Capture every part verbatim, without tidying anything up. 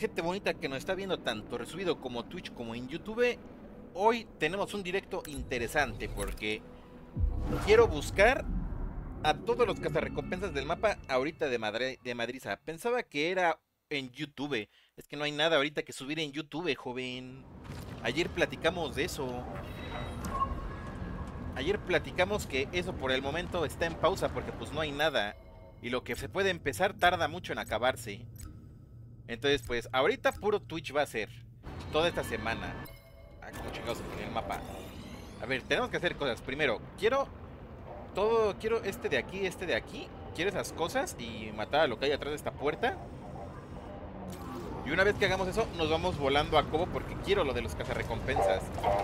gente bonita que nos está viendo tanto resubido como Twitch como en YouTube. Hoy tenemos un directo interesante porque quiero buscar a todos los cazarrecompensas del mapa ahorita de, Madre, de Madriza. Pensaba que era en YouTube. Es que no hay nada ahorita que subir en YouTube, joven. Ayer platicamos de eso. Ayer platicamos que eso por el momento está en pausa porque pues no hay nada. Y lo que se puede empezar tarda mucho en acabarse. Entonces pues ahorita puro Twitch va a ser. Toda esta semana. Ah, como chingados en el mapa. A ver, tenemos que hacer cosas. Primero, quiero todo, quiero este de aquí, este de aquí. Quiero esas cosas y matar a lo que hay atrás de esta puerta. Y una vez que hagamos eso, nos vamos volando a Cobo porque quiero lo de los cazarrecompensas.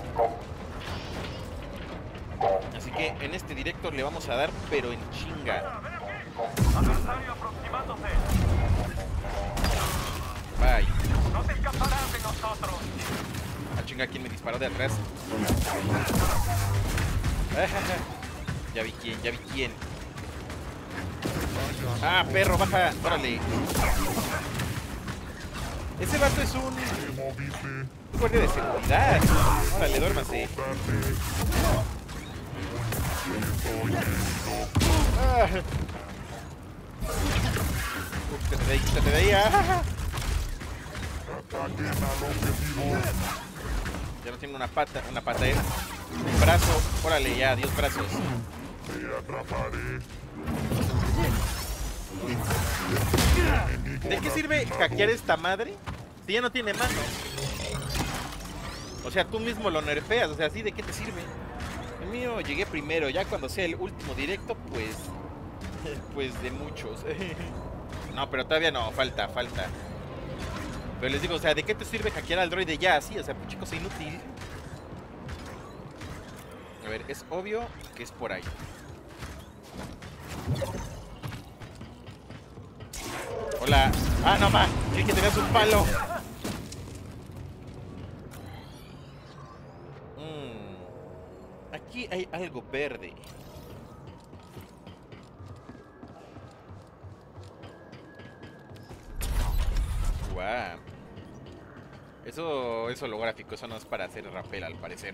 Así que en este directo le vamos a dar, pero en chinga. Adversario aproximándose. Bye. No te escaparás de nosotros. Ah, chinga, ¿quién me disparó de atrás? Ya vi quién, ya vi quién. Ah, perro, baja, órale. Ese vato es un guardia de seguridad. Órale, duérmase. Ah. Uf, quítate de ahí, quítate de ahí. Ah. Ya no tiene una pata, una pata, ¿eh? Un brazo, órale, ya, diez brazos. ¿De qué sirve hackear esta madre si ya no tiene manos? O sea, tú mismo lo nerfeas, o sea, ¿sí de qué te sirve? El mío llegué primero, ya cuando sea el último directo, pues... Pues de muchos. No, pero todavía no, falta, falta. Pero les digo, o sea, ¿de qué te sirve hackear al droide ya así? O sea, chico, es inútil. A ver, es obvio que es por ahí. Hola. Ah, no, ma. Creí que tenías un palo. Mm. Aquí hay algo verde. Guau. Eso es holográfico, eso no es para hacer rappel al parecer.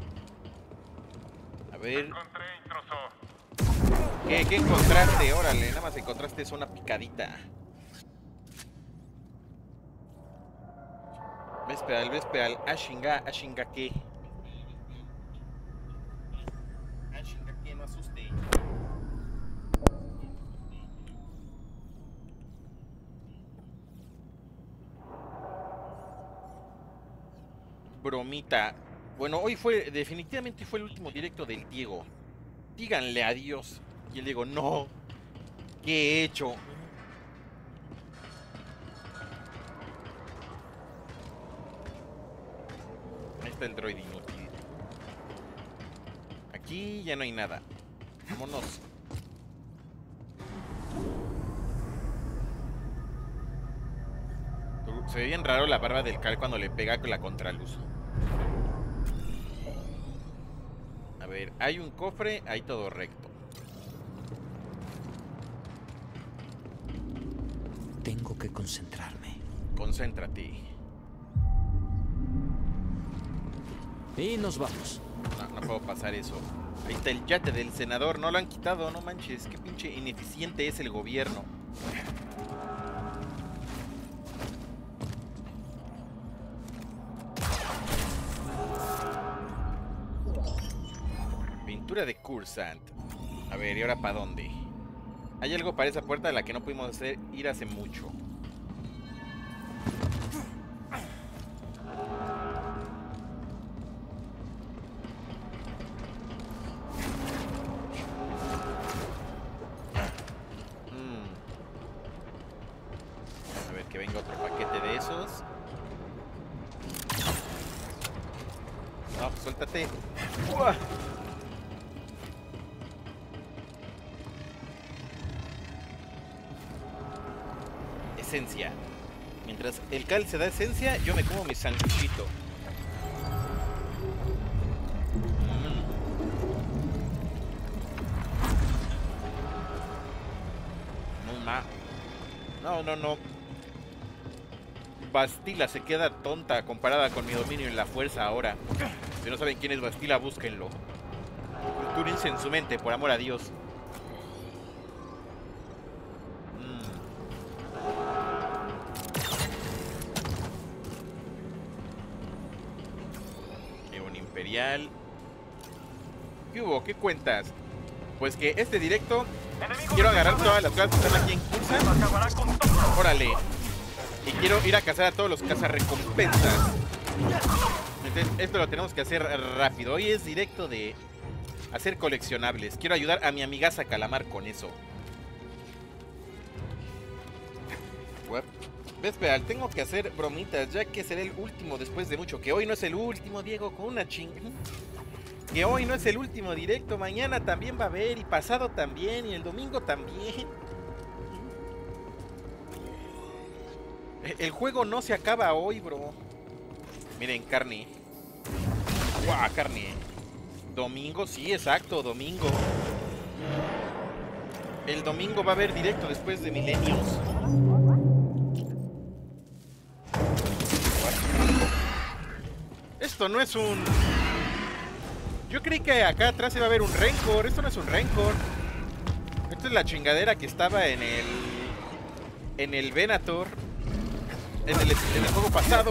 A ver. Encontré intrusor. ¿Qué, ¿Qué encontraste? Órale, nada más encontraste es una picadita. Vespeal, Vespeal, Ashinga, Ashinga qué. Ashinga qué, no asuste. Bromita. Bueno, hoy fue, definitivamente fue el último directo del Diego. Díganle adiós. Y él digo, no. ¿Qué he hecho? Ahí está el droid inútil. Aquí ya no hay nada. Vámonos. Se ve bien raro la barba del Cal cuando le pega con la contraluz. A ver, hay un cofre, hay todo recto. Tengo que concentrarme. Concéntrate. Y nos vamos. No, no puedo pasar eso. Ahí está el yate del senador, no lo han quitado, no manches. Qué pinche ineficiente es el gobierno. Pintura de Cursant. A ver, ¿y ahora para dónde? Hay algo para esa puerta a la que no pudimos hacer ir hace mucho. Mm. A ver, que venga otro paquete de esos. No, pues suéltate. ¡Uah! Esencia. Mientras el Cal se da esencia, yo me como mi sanguchito. Mm. No, ma. No, no, no. Bastila se queda tonta comparada con mi dominio en la fuerza ahora. Si no saben quién es Bastila, búsquenlo. Cultúrense en su mente, por amor a Dios. Mm. Un imperial. ¿Qué hubo? ¿Qué cuentas? Pues que este directo quiero agarrar todas las cosas que están aquí en cursa. Órale. Y quiero ir a cazar a todos los cazarrecompensas. Entonces esto lo tenemos que hacer rápido. Hoy es directo de hacer coleccionables. Quiero ayudar a mi amigaza Calamar con eso. ¿Ves, Peal? Tengo que hacer bromitas, ya que será el último después de mucho. Que hoy no es el último, Diego, con una ching... Que hoy no es el último directo. Mañana también va a haber, y pasado también, y el domingo también. El juego no se acaba hoy, bro. Miren, carne. Guau, carne. Domingo, sí, exacto, domingo. El domingo va a haber directo después de milenios. Esto no es un... Yo creí que acá atrás iba a haber un Rancor. Esto no es un Rancor. Esto es la chingadera que estaba en el... En el Venator. En el, en el juego pasado.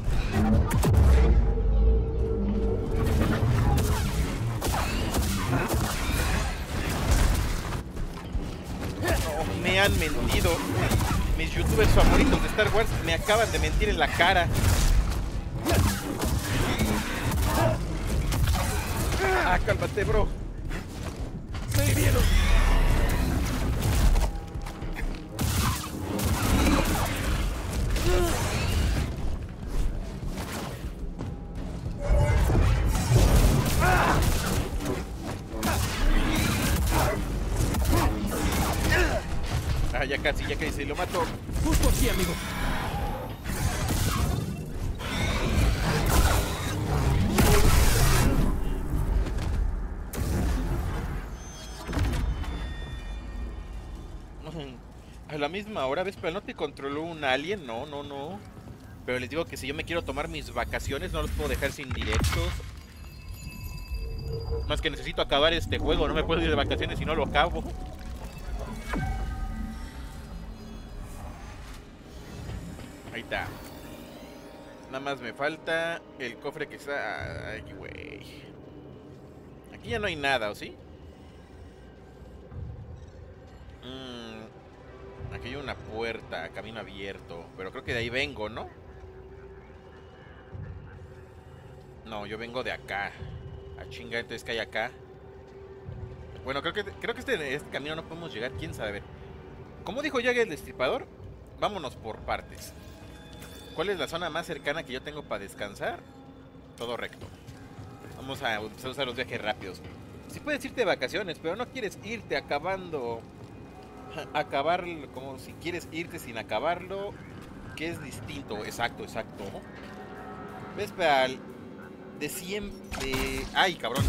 No, me han mentido. Mis youtubers favoritos de Star Wars me acaban de mentir en la cara. Ah, cálmate, bro. Me hirieron. Ah, ya casi, ya casi, lo mato. Justo aquí, amigo. A la misma hora, ¿ves? Pero no te controló un alien, no, no, no. Pero les digo que si yo me quiero tomar mis vacaciones, no los puedo dejar sin directos. Más que necesito acabar este juego, no me puedo ir de vacaciones si no lo acabo. Ahí está. Nada más me falta el cofre que está... Ay, güey. Aquí ya no hay nada, ¿o sí? Mmm... Aquí hay una puerta, camino abierto. Pero creo que de ahí vengo, ¿no? No, yo vengo de acá. A chinga, entonces que hay acá. Bueno, creo que creo que este, este camino no podemos llegar, quién sabe. Como dijo ya el Destripador, vámonos por partes. ¿Cuál es la zona más cercana que yo tengo para descansar? Todo recto. Vamos a usar los viajes rápidos. Sí puedes irte de vacaciones, pero no quieres irte acabando... Acabar como si quieres irte sin acabarlo, que es distinto. Exacto, exacto. ¿Ves, Peal? De siempre... ¡Ay, cabrón!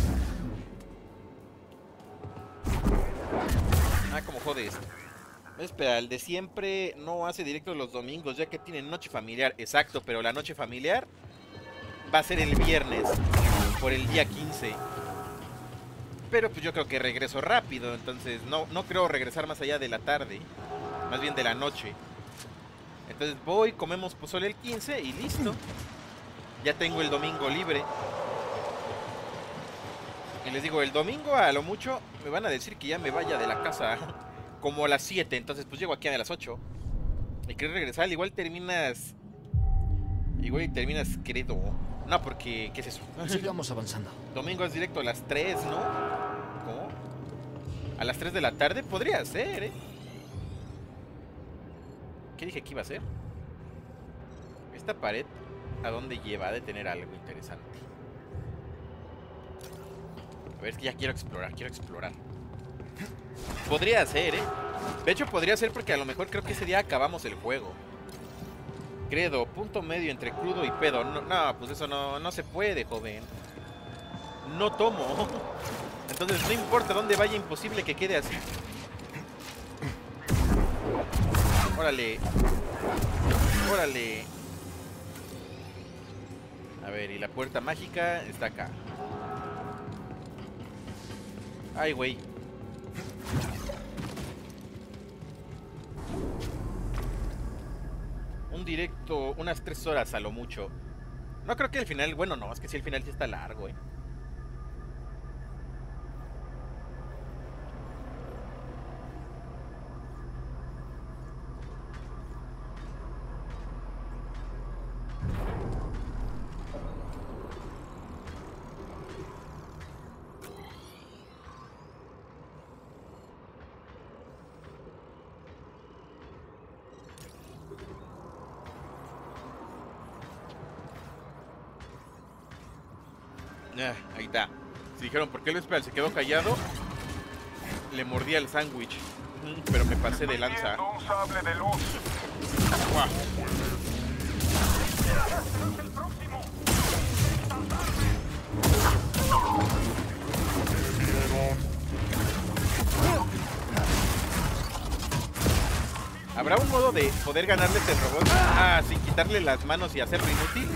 Ah, como jodes. ¿Ves, Peal? De siempre no hace directos los domingos, ya que tiene noche familiar. Exacto, pero la noche familiar va a ser el viernes, por el día quince. Pero pues yo creo que regreso rápido, entonces no, no creo regresar más allá de la tarde, más bien de la noche. Entonces voy, comemos pozole el quince y listo. Ya tengo el domingo libre. Y les digo, el domingo a lo mucho me van a decir que ya me vaya de la casa como a las siete, entonces pues llego aquí a las ocho. Y quieres regresar, igual terminas... Igual terminas credo. No, porque... ¿qué es eso? Sigamos avanzando. Domingo es directo a las tres, ¿no? ¿Cómo? A las tres de la tarde podría ser, ¿eh? ¿Qué dije que iba a ser? Esta pared, ¿a dónde lleva? Ha de tener algo interesante. A ver, es que ya quiero explorar, quiero explorar. Podría ser, ¿eh? De hecho, podría ser porque a lo mejor creo que ese día acabamos el juego. Credo, punto medio entre crudo y pedo. No, no, pues eso no, no se puede, joven. No tomo. Entonces no importa dónde vaya, imposible que quede así. Órale. Órale. A ver, y la puerta mágica está acá. Ay, güey. Un directo, unas tres horas a lo mucho. No creo que el final, bueno, no, es que sí, el final sí está largo, eh. Ah, ahí está. Si dijeron, ¿por qué el Vesperal se quedó callado? Le mordí al sándwich. Mm, pero me pasé de lanza. Un sable de luz. Guau. El próximo. ¿Habrá un modo de poder ganarle a este robot? Ah, sin quitarle las manos y hacerlo inútil.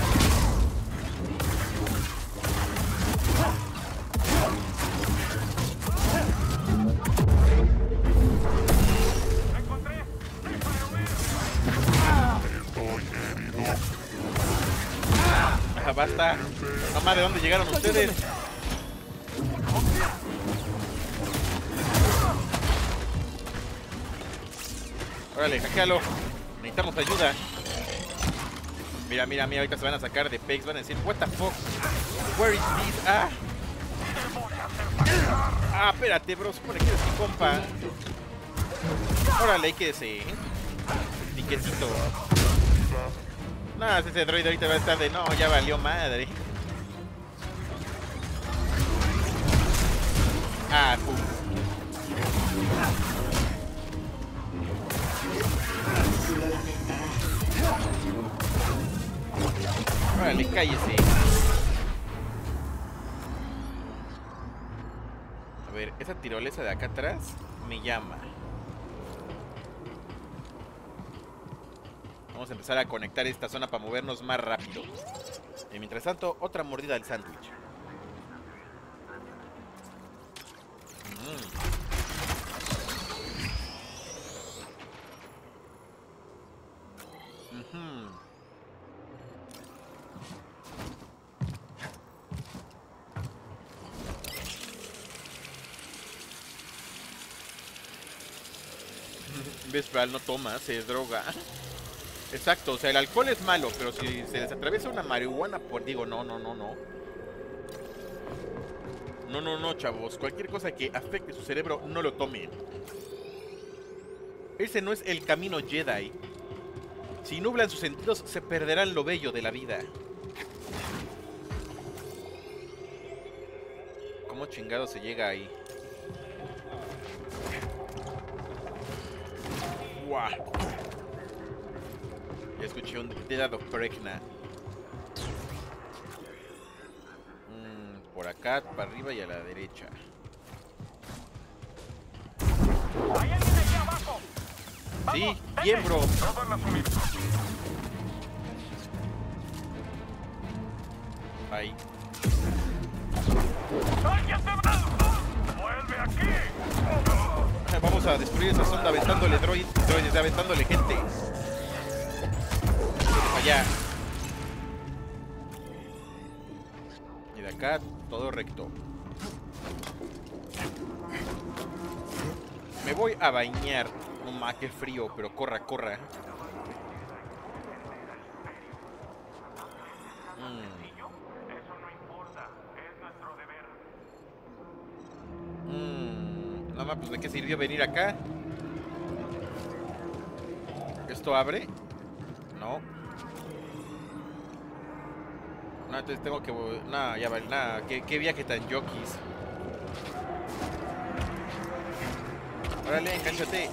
Ah, basta. Mamá, ¿de dónde llegaron ustedes? Órale, hackealo. Necesitamos ayuda. Mira, mira, mira, ahorita se van a sacar de pegs. Van a decir, what the fuck? Where is this? Ah. Ah, espérate, bro. Supone que eres mi compa. Órale, que ese. Piquecito. No, ese droid ahorita va a estar de no, ya valió madre. Ah, pum. Órale, cállese. A ver, esa tirolesa de acá atrás me llama. Vamos a empezar a conectar esta zona para movernos más rápido. Y mientras tanto, otra mordida del sándwich. Mm. Uh-huh. Vesperal no toma, se droga. Exacto, o sea, el alcohol es malo, pero si se les atraviesa una marihuana, pues digo, no, no, no, no. No, no, no, chavos. Cualquier cosa que afecte su cerebro, no lo tome. Ese no es el camino Jedi. Si nublan sus sentidos, se perderán lo bello de la vida. ¿Cómo chingado se llega ahí? ¡Guau! Ya escuché un dedo pregna. Mm, por acá, para arriba y a la derecha. ¡Hay alguien aquí abajo! Sí, bien, bro. Todos los suministros. Ahí. ¡Alguien te va! ¡Vuelve aquí! Vamos a destruir esa sonda aventándole droid, droides, aventándole gente. Allá. Y de acá, todo recto. Me voy a bañar. No más, qué frío, pero corra, corra. Mm. Eso no importa, es nuestro deber. Mm. Nada más, pues de qué sirvió venir acá. ¿Esto abre? No. No, entonces tengo que... Nada, ya vale, nada. ¿Qué, qué viaje tan yokis? Órale, engánchate.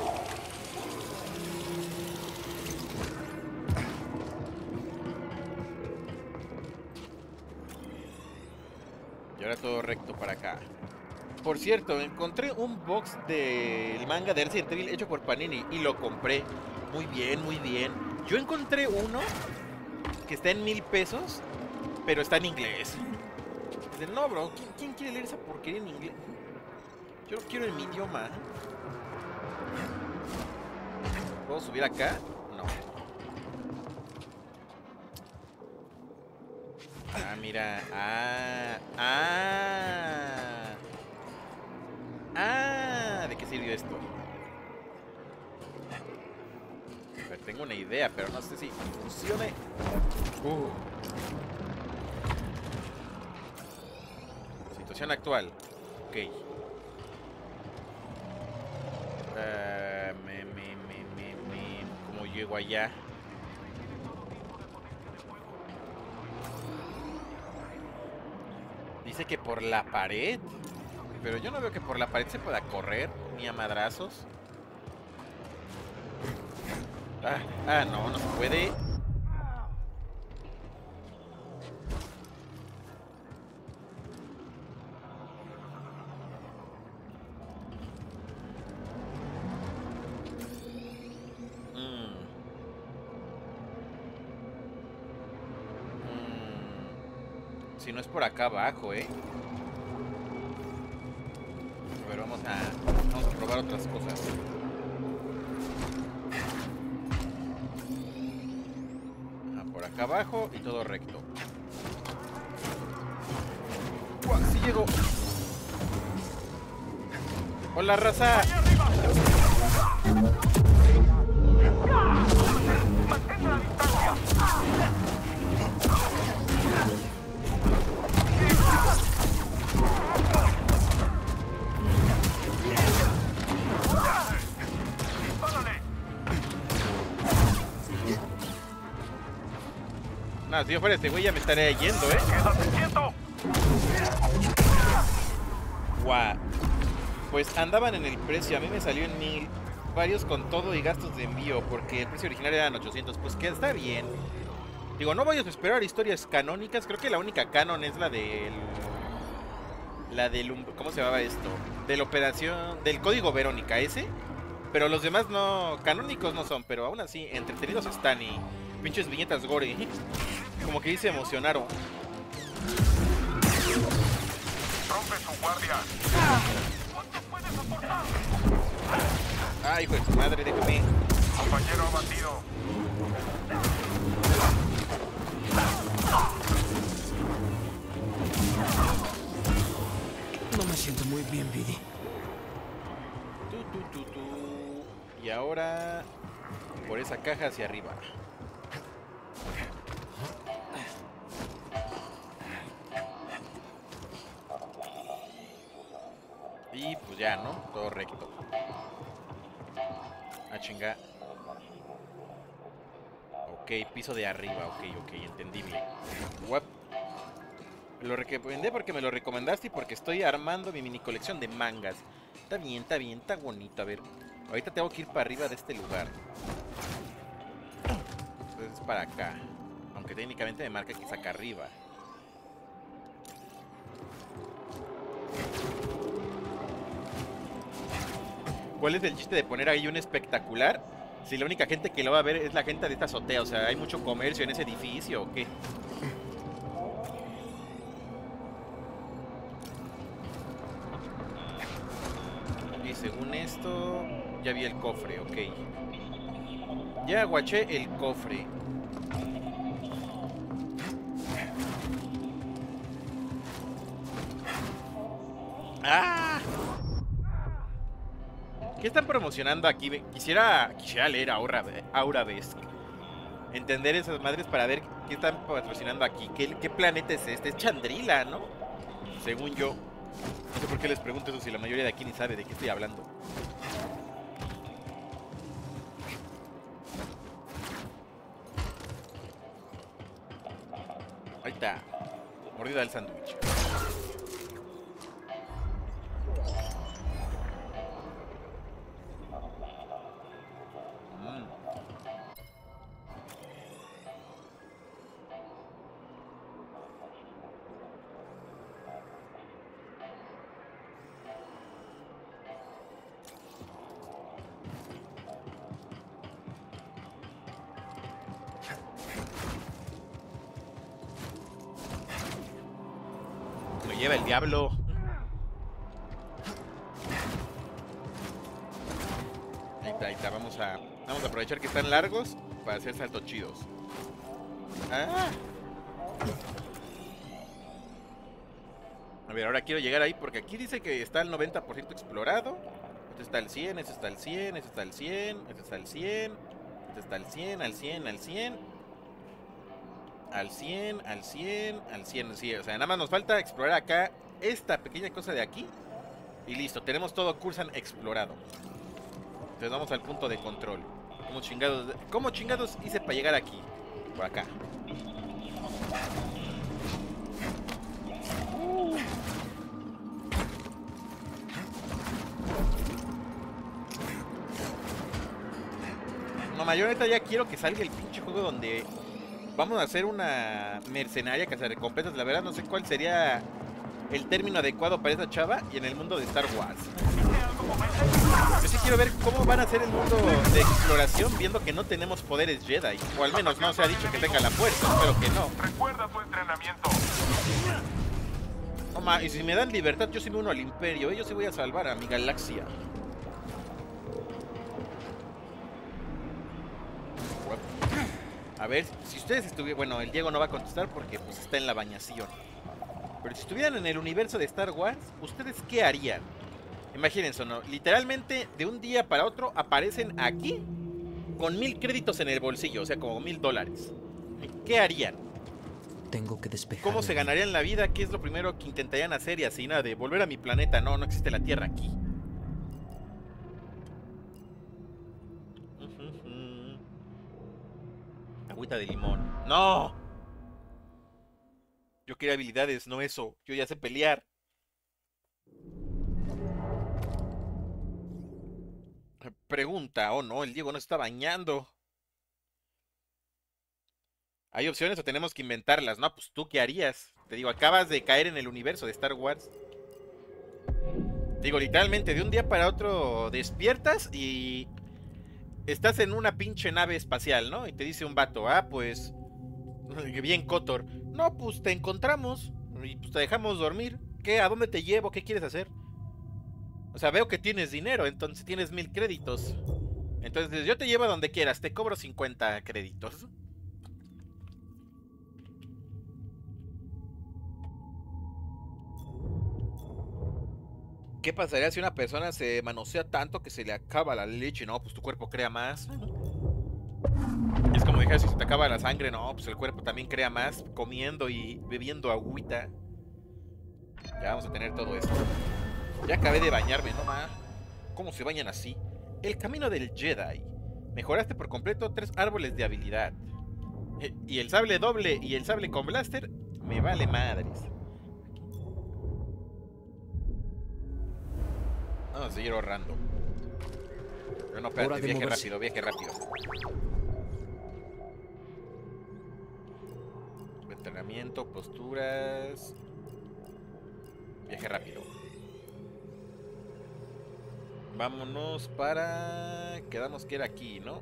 Y ahora todo recto para acá. Por cierto, encontré un box del manga de Resident Evil hecho por Panini y lo compré. Muy bien, muy bien. Yo encontré uno que está en mil pesos, pero está en inglés. Dice, no, bro, ¿quién, ¿quién quiere leer esa porquería en inglés? Yo lo quiero en mi idioma. ¿Puedo subir acá? No. Ah, mira. Ah, ah. Ah, ¿de qué sirvió esto? A ver, tengo una idea, pero no sé si funcione. Uh. Situación actual. Ok. Uh, me, me, me, me, me. ¿Cómo llego allá? Dice que por la pared. Pero yo no veo que por la pared se pueda correr, ni a madrazos. Ah, ah, no, no se puede. Mm. Mm. Si no es por acá abajo, eh. Pero vamos a, vamos a probar otras cosas. Ah, por acá abajo y todo recto. ¡Uah! ¡Sí llego! ¡Hola, raza! ¡Mantén la distancia! No, si yo fuera este güey ya me estaría yendo, ¿eh? ¡Quédate quieto! Guau. Pues andaban en el precio, a mí me salió en mil. Varios con todo y gastos de envío, porque el precio original eran ochocientos. Pues que está bien. Digo, no vayas a esperar historias canónicas. Creo que la única canon es la del... La del... ¿Cómo se llamaba esto? De la operación... Del código Verónica, ese. Pero los demás no... Canónicos no son, pero aún así entretenidos están y... Pinches viñetas gore. Como que ahí se emocionaron. ¡Rompe su guardia! ¿Cuánto puede soportar? Ay, hijo de su madre, déjame. Compañero abatido. No me siento muy bien, Billy. Tu, tu, tu, tu. Y ahora... Por esa caja hacia arriba. Y pues ya, ¿no? Todo recto. Ah, chinga. Ok, piso de arriba. Ok, ok, entendible. What? Lo recomendé porque me lo recomendaste y porque estoy armando mi mini colección de mangas. Está bien, está bien, está bonito. A ver, ahorita tengo que ir para arriba de este lugar. Entonces es para acá. Aunque técnicamente me marca que es acá arriba. ¿Cuál es el chiste de poner ahí un espectacular? Si la única gente que lo va a ver es la gente de esta azotea. O sea, ¿hay mucho comercio en ese edificio o qué? Y según esto, ya vi el cofre, ok. Ya aguaché el cofre. ¡Ah! ¿Qué están promocionando aquí? Quisiera, quisiera leer Aura, Aurabesque. Entender esas madres para ver qué están patrocinando aquí. ¿Qué, qué planeta es este? Es Chandrila, ¿no? Según yo. No sé por qué les pregunto eso si la mayoría de aquí ni sabe de qué estoy hablando. Ahí está. Mordida del sándwich. lleva el diablo. Ahí está, ahí está. Vamos a, vamos a aprovechar que están largos para hacer saltos chidos. Ah. A ver, ahora quiero llegar ahí porque aquí dice que está el noventa por ciento explorado. Este está al cien, este está al cien, este está al cien, este está al cien, este está al cien, al cien, al cien, al cien, al cien, al cien, al cien. O sea, nada más nos falta explorar acá esta pequeña cosa de aquí. Y listo, tenemos todo Cursan explorado. Entonces vamos al punto de control. ¿Cómo chingados, cómo chingados hice para llegar aquí? Por acá. Uh. No, mayor, neta, ya quiero que salga el pinche juego donde vamos a hacer una mercenaria cazarrecompensas. La verdad no sé cuál sería el término adecuado para esa chava y en el mundo de Star Wars. Yo sí quiero ver cómo van a ser el mundo de exploración viendo que no tenemos poderes Jedi. O al menos no se ha dicho que tenga la fuerza, espero que no. Recuerda tu entrenamiento. No, ma, y si me dan libertad yo sí me uno al Imperio, ¿eh? Yo sí voy a salvar a mi galaxia. A ver, si ustedes estuvieran... Bueno, el Diego no va a contestar porque pues está en la bañación. Pero si estuvieran en el universo de Star Wars, ¿ustedes qué harían? Imagínense, ¿no? Literalmente, de un día para otro, aparecen aquí con mil créditos en el bolsillo, o sea, como mil dólares. ¿Qué harían? Tengo que despejar. ¿Cómo se ganarían la vida? ¿Qué es lo primero que intentarían hacer? Y así, nada de volver a mi planeta. No, no existe la Tierra aquí. Agüita de limón. ¡No! Yo quería habilidades, no eso. Yo ya sé pelear. Pregunta, oh no, el Diego no está bañando. ¿Hay opciones o tenemos que inventarlas? No, pues tú qué harías. Te digo, acabas de caer en el universo de Star Wars. Te digo, literalmente de un día para otro despiertas y estás en una pinche nave espacial, ¿no? Y te dice un vato, ah, pues bien Kotor. No, pues te encontramos y pues te dejamos dormir. ¿Qué? ¿A dónde te llevo? ¿Qué quieres hacer? O sea, veo que tienes dinero, entonces tienes mil créditos. Entonces yo te llevo a donde quieras, te cobro cincuenta créditos. ¿Qué pasaría si una persona se manosea tanto que se le acaba la leche? No, pues tu cuerpo crea más. Es como dije, si se te acaba la sangre, no, pues el cuerpo también crea más comiendo y bebiendo agüita. Ya vamos a tener todo esto. Ya acabé de bañarme, no más. ¿Cómo se bañan así? El camino del Jedi. Mejoraste por completo tres árboles de habilidad. Eh, y el sable doble y el sable con blaster me vale madres. Vamos a seguir ahorrando. Pero no, espérate, viaje rápido, viaje rápido. Entrenamiento, posturas. Viaje rápido. Vámonos para... Quedamos que era aquí, ¿no?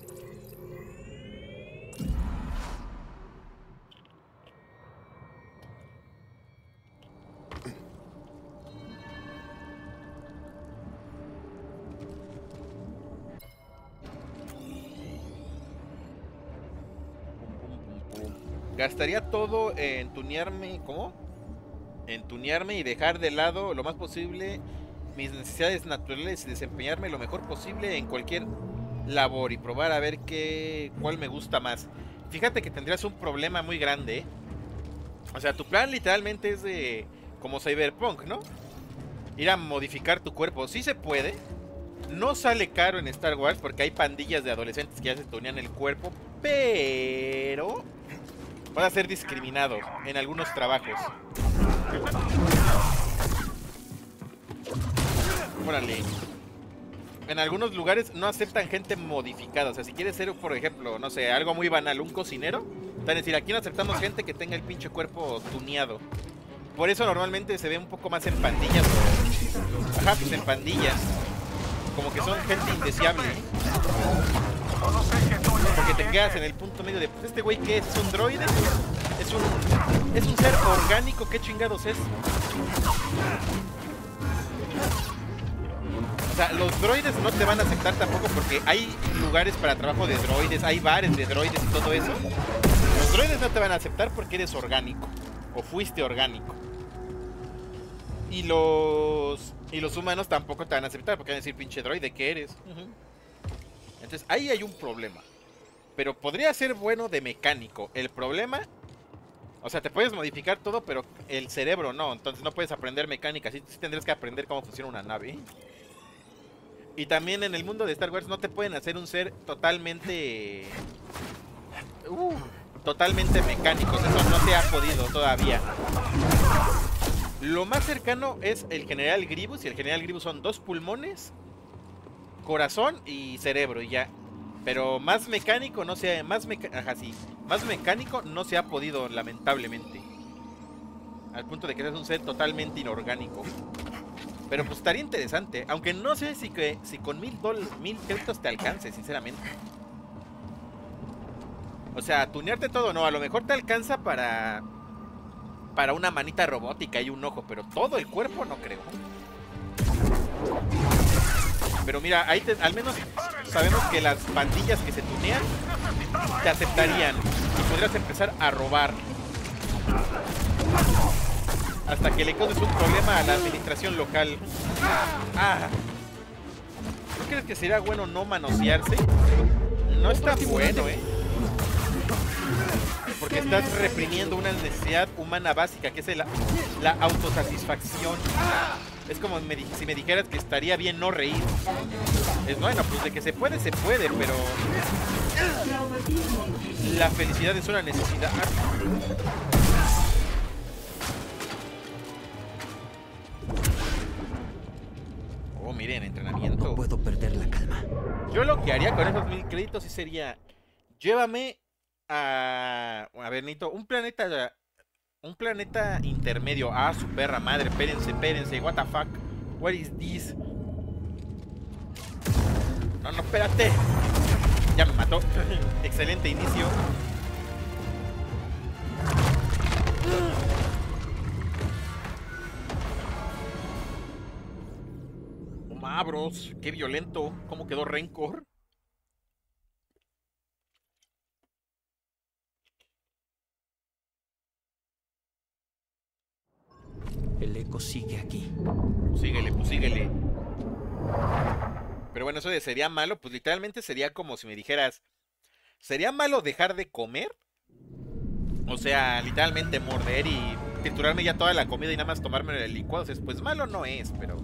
Gastaría todo en tunearme... ¿Cómo? En tunearme y dejar de lado lo más posible mis necesidades naturales y desempeñarme lo mejor posible en cualquier labor y probar a ver qué, cuál me gusta más. Fíjate que tendrías un problema muy grande, ¿eh? O sea, tu plan literalmente es de... como Cyberpunk, ¿no? Ir a modificar tu cuerpo. Sí se puede. No sale caro en Star Wars porque hay pandillas de adolescentes que ya se tunean el cuerpo. Pero... vas a ser discriminado en algunos trabajos. Órale. En algunos lugares no aceptan gente modificada. O sea, si quieres ser, por ejemplo, no sé, algo muy banal, un cocinero, es decir, aquí no aceptamos gente que tenga el pinche cuerpo tuneado. Por eso normalmente se ve un poco más en pandillas. O... ajá, pues en pandillas. Como que son gente indeseable. Porque te quedas en el punto medio de, pues este güey, ¿qué es? ¿Es un droide? ¿Es es un, es un ser orgánico, ¿qué chingados es? O sea, los droides no te van a aceptar tampoco porque hay lugares para trabajo de droides, hay bares de droides y todo eso. Los droides no te van a aceptar porque eres orgánico, o fuiste orgánico. Y los, y los humanos tampoco te van a aceptar porque van a decir, pinche droide, ¿qué eres? Uh-huh. Entonces, ahí hay un problema. Pero podría ser bueno de mecánico. El problema... O sea, te puedes modificar todo, pero el cerebro no. Entonces no puedes aprender mecánica. Sí, sí tendrías que aprender cómo funciona una nave. Y también en el mundo de Star Wars no te pueden hacer un ser totalmente... Uh, totalmente mecánico. Eso no se ha podido todavía. Lo más cercano es el General Grievous. Y el General Grievous son dos pulmones, corazón y cerebro. Y ya. Pero más mecánico no se ha... Más, meca Ajá, sí. más mecánico no se ha podido, lamentablemente. Al punto de que seas un ser totalmente inorgánico. Pero pues estaría interesante. Aunque no sé si, que, si con mil, mil créditos te alcance, sinceramente. O sea, tunearte todo no. A lo mejor te alcanza para... Para una manita robótica y un ojo. Pero todo el cuerpo no creo. Pero mira, ahí te, al menos sabemos que las pandillas que se tunean te aceptarían y podrías empezar a robar hasta que le causes un problema a la administración local. Ah, ¿no crees que sería bueno no manosearse? No está bueno, eh, porque estás reprimiendo una necesidad humana básica, que es la, la autosatisfacción. Es como me, si me dijeras que estaría bien no reír. Es bueno, pues de que se puede, se puede, pero... La felicidad es una necesidad. Oh, miren, entrenamiento. No puedo perder la calma. Yo lo que haría con esos mil créditos sí sería... Llévame a... A ver, Nito, un planeta... Un planeta intermedio. Ah, su perra madre. Espérense, espérense. What the fuck. What is this? No, no, espérate. Ya me mató. Excelente inicio. Oh, mabros. Qué violento. ¿Cómo quedó Rencor? El eco sigue aquí. Síguele, pues síguele. Pero bueno, eso de sería malo, pues literalmente sería como si me dijeras, ¿sería malo dejar de comer? O sea, literalmente morder y triturarme ya toda la comida y nada más tomarme el licuado. O sea, pues malo no es, pero...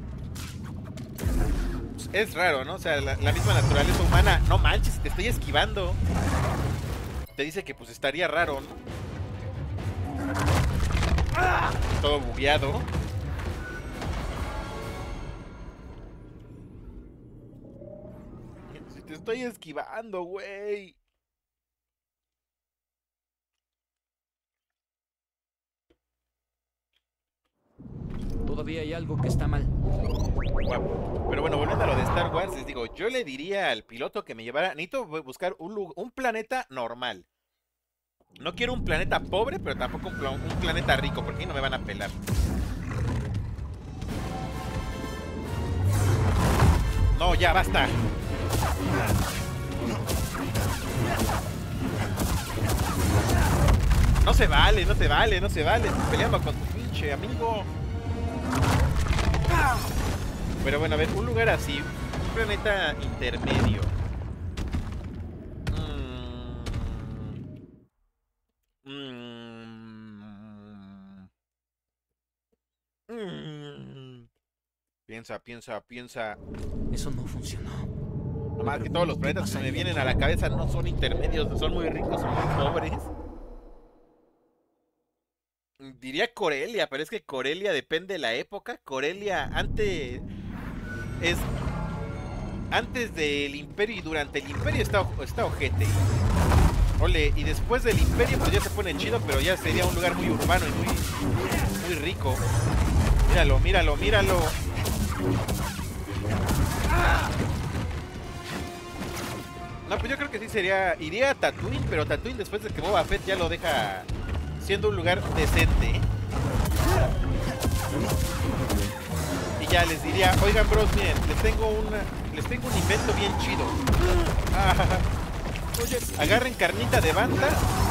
Pues es raro, ¿no? O sea, la, la misma naturaleza humana... No manches, te estoy esquivando. Te dice que pues estaría raro, ¿no? Todo bugueado. Si te estoy esquivando, güey. Todavía hay algo que está mal. Guapo. Pero bueno, volviendo a lo de Star Wars, les digo, yo le diría al piloto que me llevara... Necesito buscar un, un planeta normal. No quiero un planeta pobre, pero tampoco un, un planeta rico, porque ahí no me van a pelar. No, ya, basta. No se vale, no se vale, no se vale. Estás peleando con tu pinche amigo. Pero bueno, a ver, un lugar así, un planeta intermedio. Piensa, piensa, piensa. Eso no funcionó. Nomás que todos los planetas que me vienen a la cabeza no son intermedios, son muy ricos, son muy pobres. Diría Corelia, pero es que Corelia depende de la época. Corelia antes es antes del Imperio y durante el Imperio está, está ojete. Ole, y después del Imperio pues ya se pone chido, pero ya sería un lugar muy urbano y muy, muy rico. Míralo, míralo, míralo. No, pues yo creo que sí sería... Iría a Tatooine, pero Tatooine después de que Boba Fett ya lo deja siendo un lugar decente, ¿eh? Y ya les diría, oigan bros, miren, les tengo una, les tengo un invento bien chido. Ah, agarren carnita de banda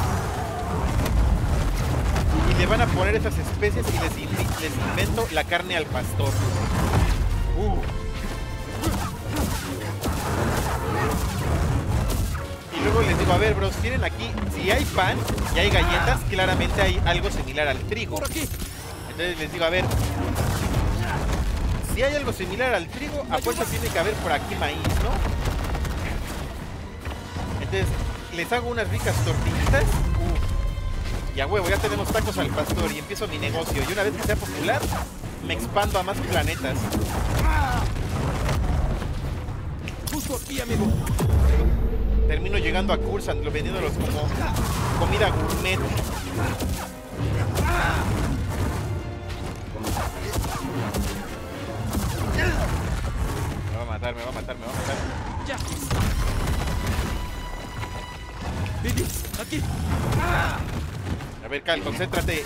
y le van a poner esas especies y les, les invento la carne al pastor. Uh. Y luego les digo, a ver bros, tienen aquí, si hay pan y hay galletas, claramente hay algo similar al trigo. Entonces les digo, a ver, si hay algo similar al trigo, a fuerza tiene que haber por aquí maíz, ¿no? Entonces les hago unas ricas tortillitas. Uh, y a huevo, ya tenemos tacos al pastor y empiezo mi negocio. Y una vez que sea popular, me expando a más planetas. Justo aquí, amigo. Termino llegando a Coruscant, vendiéndolos como comida gourmet. Me va a matar, me va a matar, me va a matar. Ya. Vivi, aquí. A ver, Cal, concéntrate.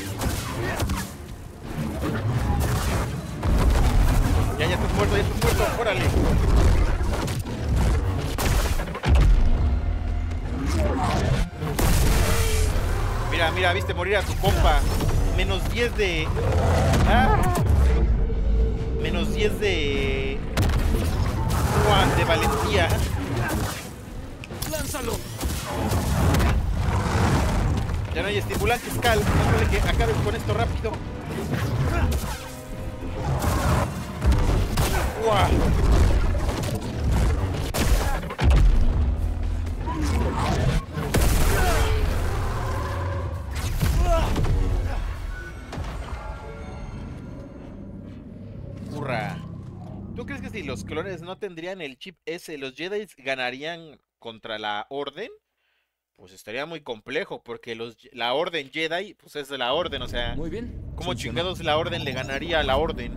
Ya, ya estás muerto, ya estás muerto. Órale. Mira, mira, viste morir a tu compa. Menos diez de... Ah. Menos diez de... de valentía. ¡Lánzalo! Ya no hay estimulantes, Cal. No puede que acabes con esto rápido. ¡Uah! ¡Hurra! ¿Tú crees que si los clones no tendrían el chip ese, los Jedi ganarían contra la Orden? Pues estaría muy complejo, porque los, la Orden Jedi, pues es de la Orden, o sea... Muy bien. ¿Cómo Funcionó. chingados la Orden le ganaría a la Orden?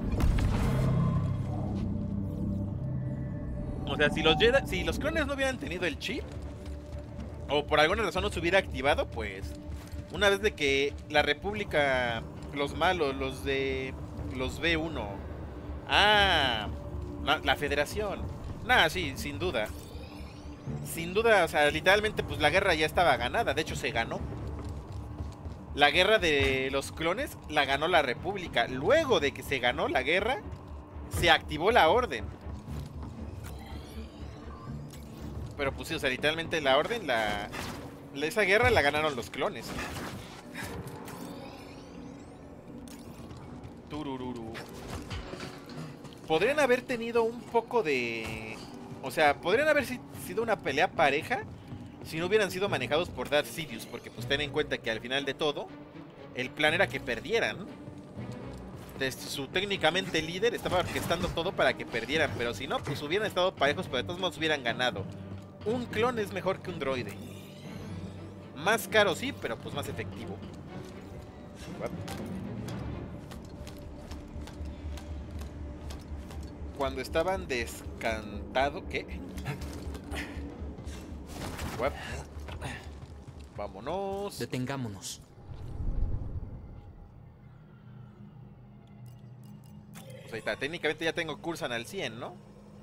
O sea, si los Jedi, si los clones no hubieran tenido el chip, o por alguna razón no se hubiera activado, pues... Una vez de que la República, los malos, los de... los B uno... Ah... La, la Federación. Nah, sí, sin duda. Sin duda, o sea, literalmente pues la guerra ya estaba ganada. De hecho se ganó. La guerra de los clones la ganó la República. Luego de que se ganó la guerra, se activó la Orden. Pero pues sí, o sea, literalmente la Orden, la... esa guerra la ganaron los clones. Turururu. Podrían haber tenido un poco de... O sea, podrían haber sido una pelea pareja si no hubieran sido manejados por Darth Sidious, porque pues ten en cuenta que al final de todo el plan era que perdieran. Entonces, su técnicamente líder estaba orquestando todo para que perdieran, pero si no, pues hubieran estado parejos, pero de todos modos hubieran ganado. Un clon es mejor que un droide. Más caro sí, pero pues más efectivo. What? Cuando estaban descantados, ¿qué? What? Vámonos. Detengámonos. Pues ahí está. Técnicamente ya tengo Coruscant al cien, ¿no?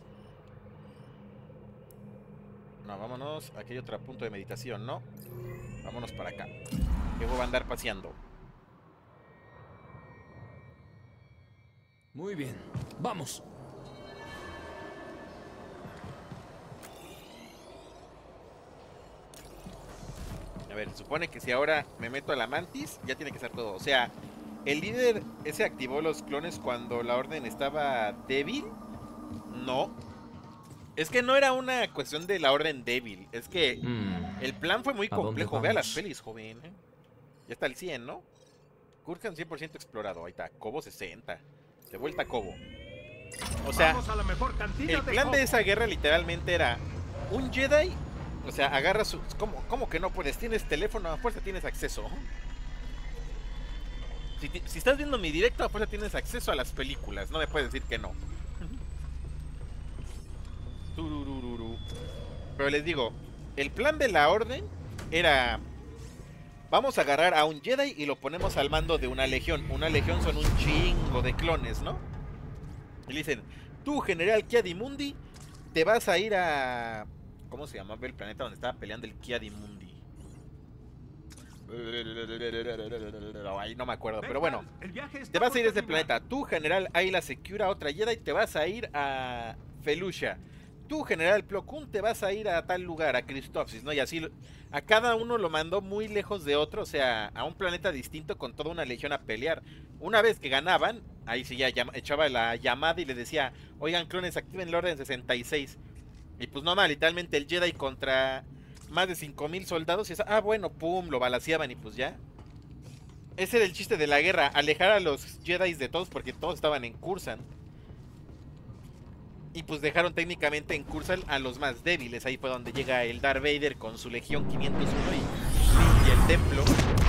No, vámonos. Aquí hay otro punto de meditación, ¿no? Vámonos para acá. Que voy a andar paseando. Muy bien. Vamos. A ver, se supone que si ahora me meto a la Mantis, ya tiene que ser todo. O sea, el líder ese activó los clones cuando la Orden estaba débil. No. Es que no era una cuestión de la Orden débil. Es que Mm. el plan fue muy ¿A dónde complejo. Vea las vamos? pelis, joven. ¿eh? Ya está el cien, ¿no? Coruscant cien por ciento explorado. Ahí está. Cobo sesenta. De vuelta a Cobo. O sea, Vamos a la mejor cantina el de plan de Cobo. esa guerra literalmente era un Jedi. O sea, agarra su... ¿Cómo, cómo que no puedes? Tienes teléfono, a fuerza tienes acceso. Si, ti- si estás viendo mi directo, a fuerza tienes acceso a las películas. No me puedes decir que no. Tururururu. Pero les digo, el plan de la Orden era Vamos a agarrar a un Jedi y lo ponemos al mando de una legión. Una legión son un chingo de clones, ¿no? Y le dicen, tú, general Ki-Adi-Mundi, te vas a ir a... ¿Cómo se llamaba el planeta donde estaba peleando el Ki-Adi-Mundi? Ay, no me acuerdo, pero bueno. Te vas a ir a ese planeta. Tú, general Ayla Secura, otra Jedi, te vas a ir a Felucia. Tú, general Plo Koon, te vas a ir a tal lugar, a Christophsis, ¿no? Y así a cada uno lo mandó muy lejos de otro, o sea, a un planeta distinto con toda una legión a pelear. Una vez que ganaban, ahí sí ya llama, echaba la llamada y le decía, oigan, clones, activen el orden sesenta y seis. Y pues no más, literalmente el Jedi contra más de cinco mil soldados y esa, ah, bueno, pum, lo balaceaban y pues ya. Ese era el chiste de la guerra, alejar a los Jedi de todos porque todos estaban en Coruscant. Y pues dejaron técnicamente en Coruscant a los más débiles. Ahí fue donde llega el Darth Vader con su Legión quinientos uno y, y el templo.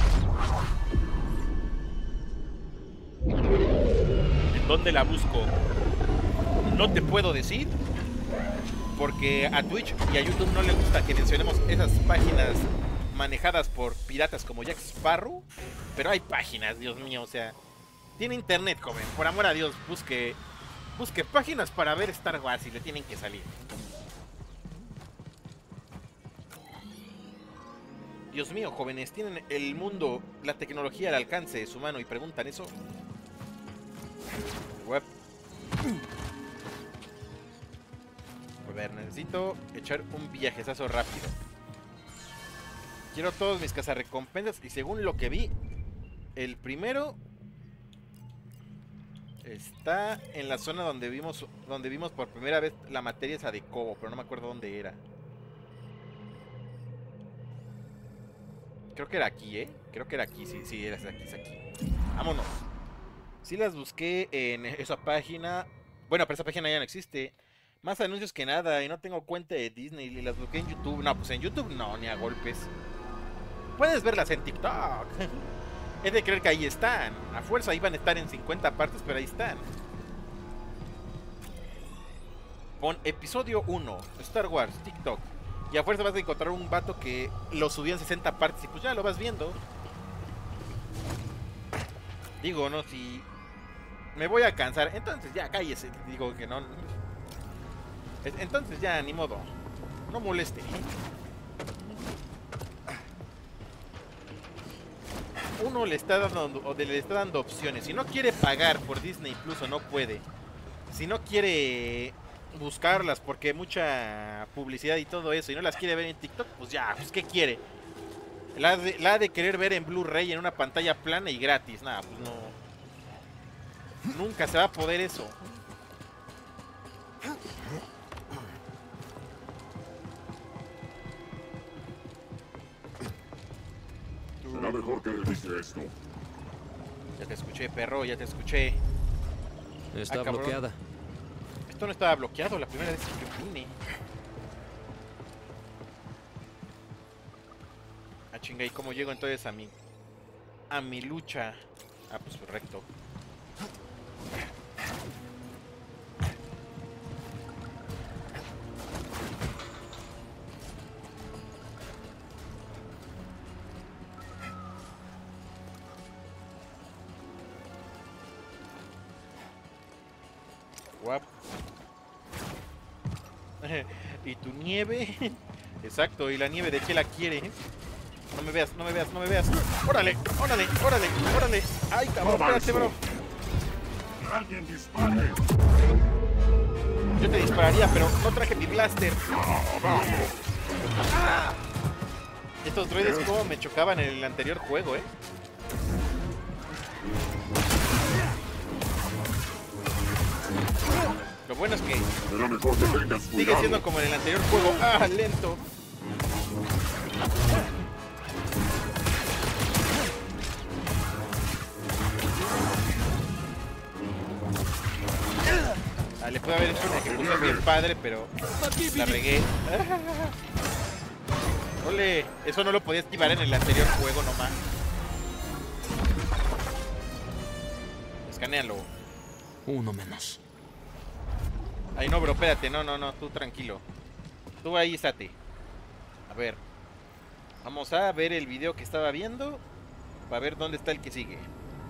¿En dónde la busco? No te puedo decir. Porque a Twitch y a YouTube no le gusta que mencionemos esas páginas manejadas por piratas como Jack Sparrow. Pero hay páginas, Dios mío, o sea... Tiene internet, joven. Por amor a Dios, busque... Busque páginas para ver Star Wars y le tienen que salir. Dios mío, jóvenes, ¿tienen el mundo, la tecnología al alcance de su mano y preguntan eso? Web. A ver, necesito echar un viajezazo rápido. Quiero todos mis cazarrecompensas y según lo que vi, el primero... está en la zona donde vimos donde vimos por primera vez la materia esa de Cobo, pero no me acuerdo dónde era. Creo que era aquí, ¿eh? Creo que era aquí, sí, sí, era aquí, es aquí. Vámonos. Sí las busqué en esa página. Bueno, pero esa página ya no existe. Más anuncios que nada, y no tengo cuenta de Disney, y las busqué en YouTube. No, pues en YouTube no, ni a golpes. Puedes verlas en TikTok. Es de creer que ahí están. A fuerza iban a estar en cincuenta partes, pero ahí están. Pon episodio uno, Star Wars, TikTok. Y a fuerza vas a encontrar un vato que lo subió en sesenta partes y pues ya lo vas viendo. Digo, no, si me voy a cansar, entonces ya cállese. Digo que no. Entonces ya, ni modo. No moleste. Uno le está dando o le está dando opciones. Si no quiere pagar por Disney Plus o no puede. Si no quiere buscarlas porque mucha publicidad y todo eso y no las quiere ver en TikTok, pues ya, pues ¿qué quiere? La de, la de querer ver en Blu-ray en una pantalla plana y gratis. Nada, pues no. Nunca se va a poder eso. Será mejor que revise esto. Ya te escuché, perro, ya te escuché. Está Ah, cabrón. bloqueada. Esto no estaba bloqueado la primera vez que vine. Ah, chinga, ¿y cómo llego entonces a mi... a mi lucha? Ah, pues correcto. Guap. ¿Y tu nieve? Exacto, ¿y la nieve de qué la quiere? No me veas, no me veas, no me veas. ¡Órale, órale, órale, órale! ¡Ay, cabrón, espérate, bro! ¡Alguien dispare! Yo te dispararía, pero no traje mi blaster. ¡Ah! Estos droides como me chocaban en el anterior juego, ¿eh? Lo bueno es que Será mejor que tengas sigue cuidado. siendo como en el anterior juego. ¡Ah, lento! Ah, le pude haber hecho una ejecución bien padre, pero la regué. Ole, eso no lo podía esquivar en el anterior juego nomás. Escanéalo. Uno menos. Ay, no, bro, espérate, no, no, no, tú tranquilo. Tú ahí estate. A ver. Vamos a ver el video que estaba viendo. Para ver dónde está el que sigue.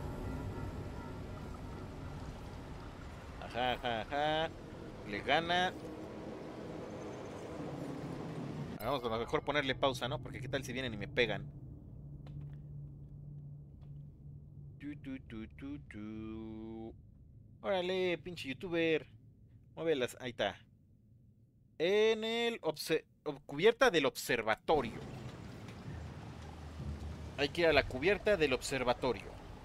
Ajá, ajá, ajá. Le gana. Vamos a lo mejor ponerle pausa, ¿no? Porque qué tal si vienen y me pegan. Tu, tu, tu, tu, tu. Órale, pinche youtuber. Muévelas, ahí está. En el obse cubierta del observatorio. Hay que ir a la cubierta del observatorio.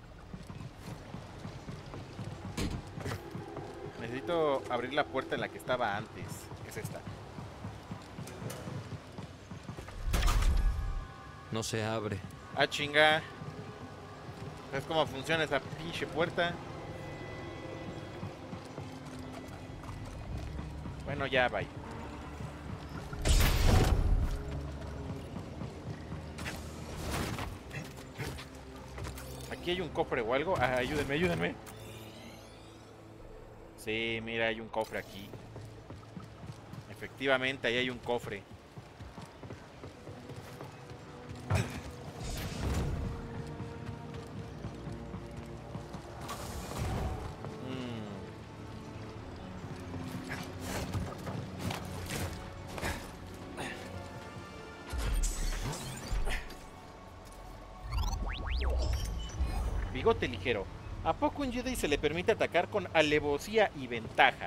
Necesito abrir la puerta en la que estaba antes. Que es esta. No se abre. Ah, chinga. ¿Sabes cómo funciona esa pinche puerta? Bueno, ya, bye. Aquí hay un cofre o algo. Ah, ayúdenme, ayúdenme. Sí, mira, hay un cofre aquí. Efectivamente, ahí hay un cofre. Bigote ligero. ¿A poco un Jedi se le permite atacar con alevosía y ventaja?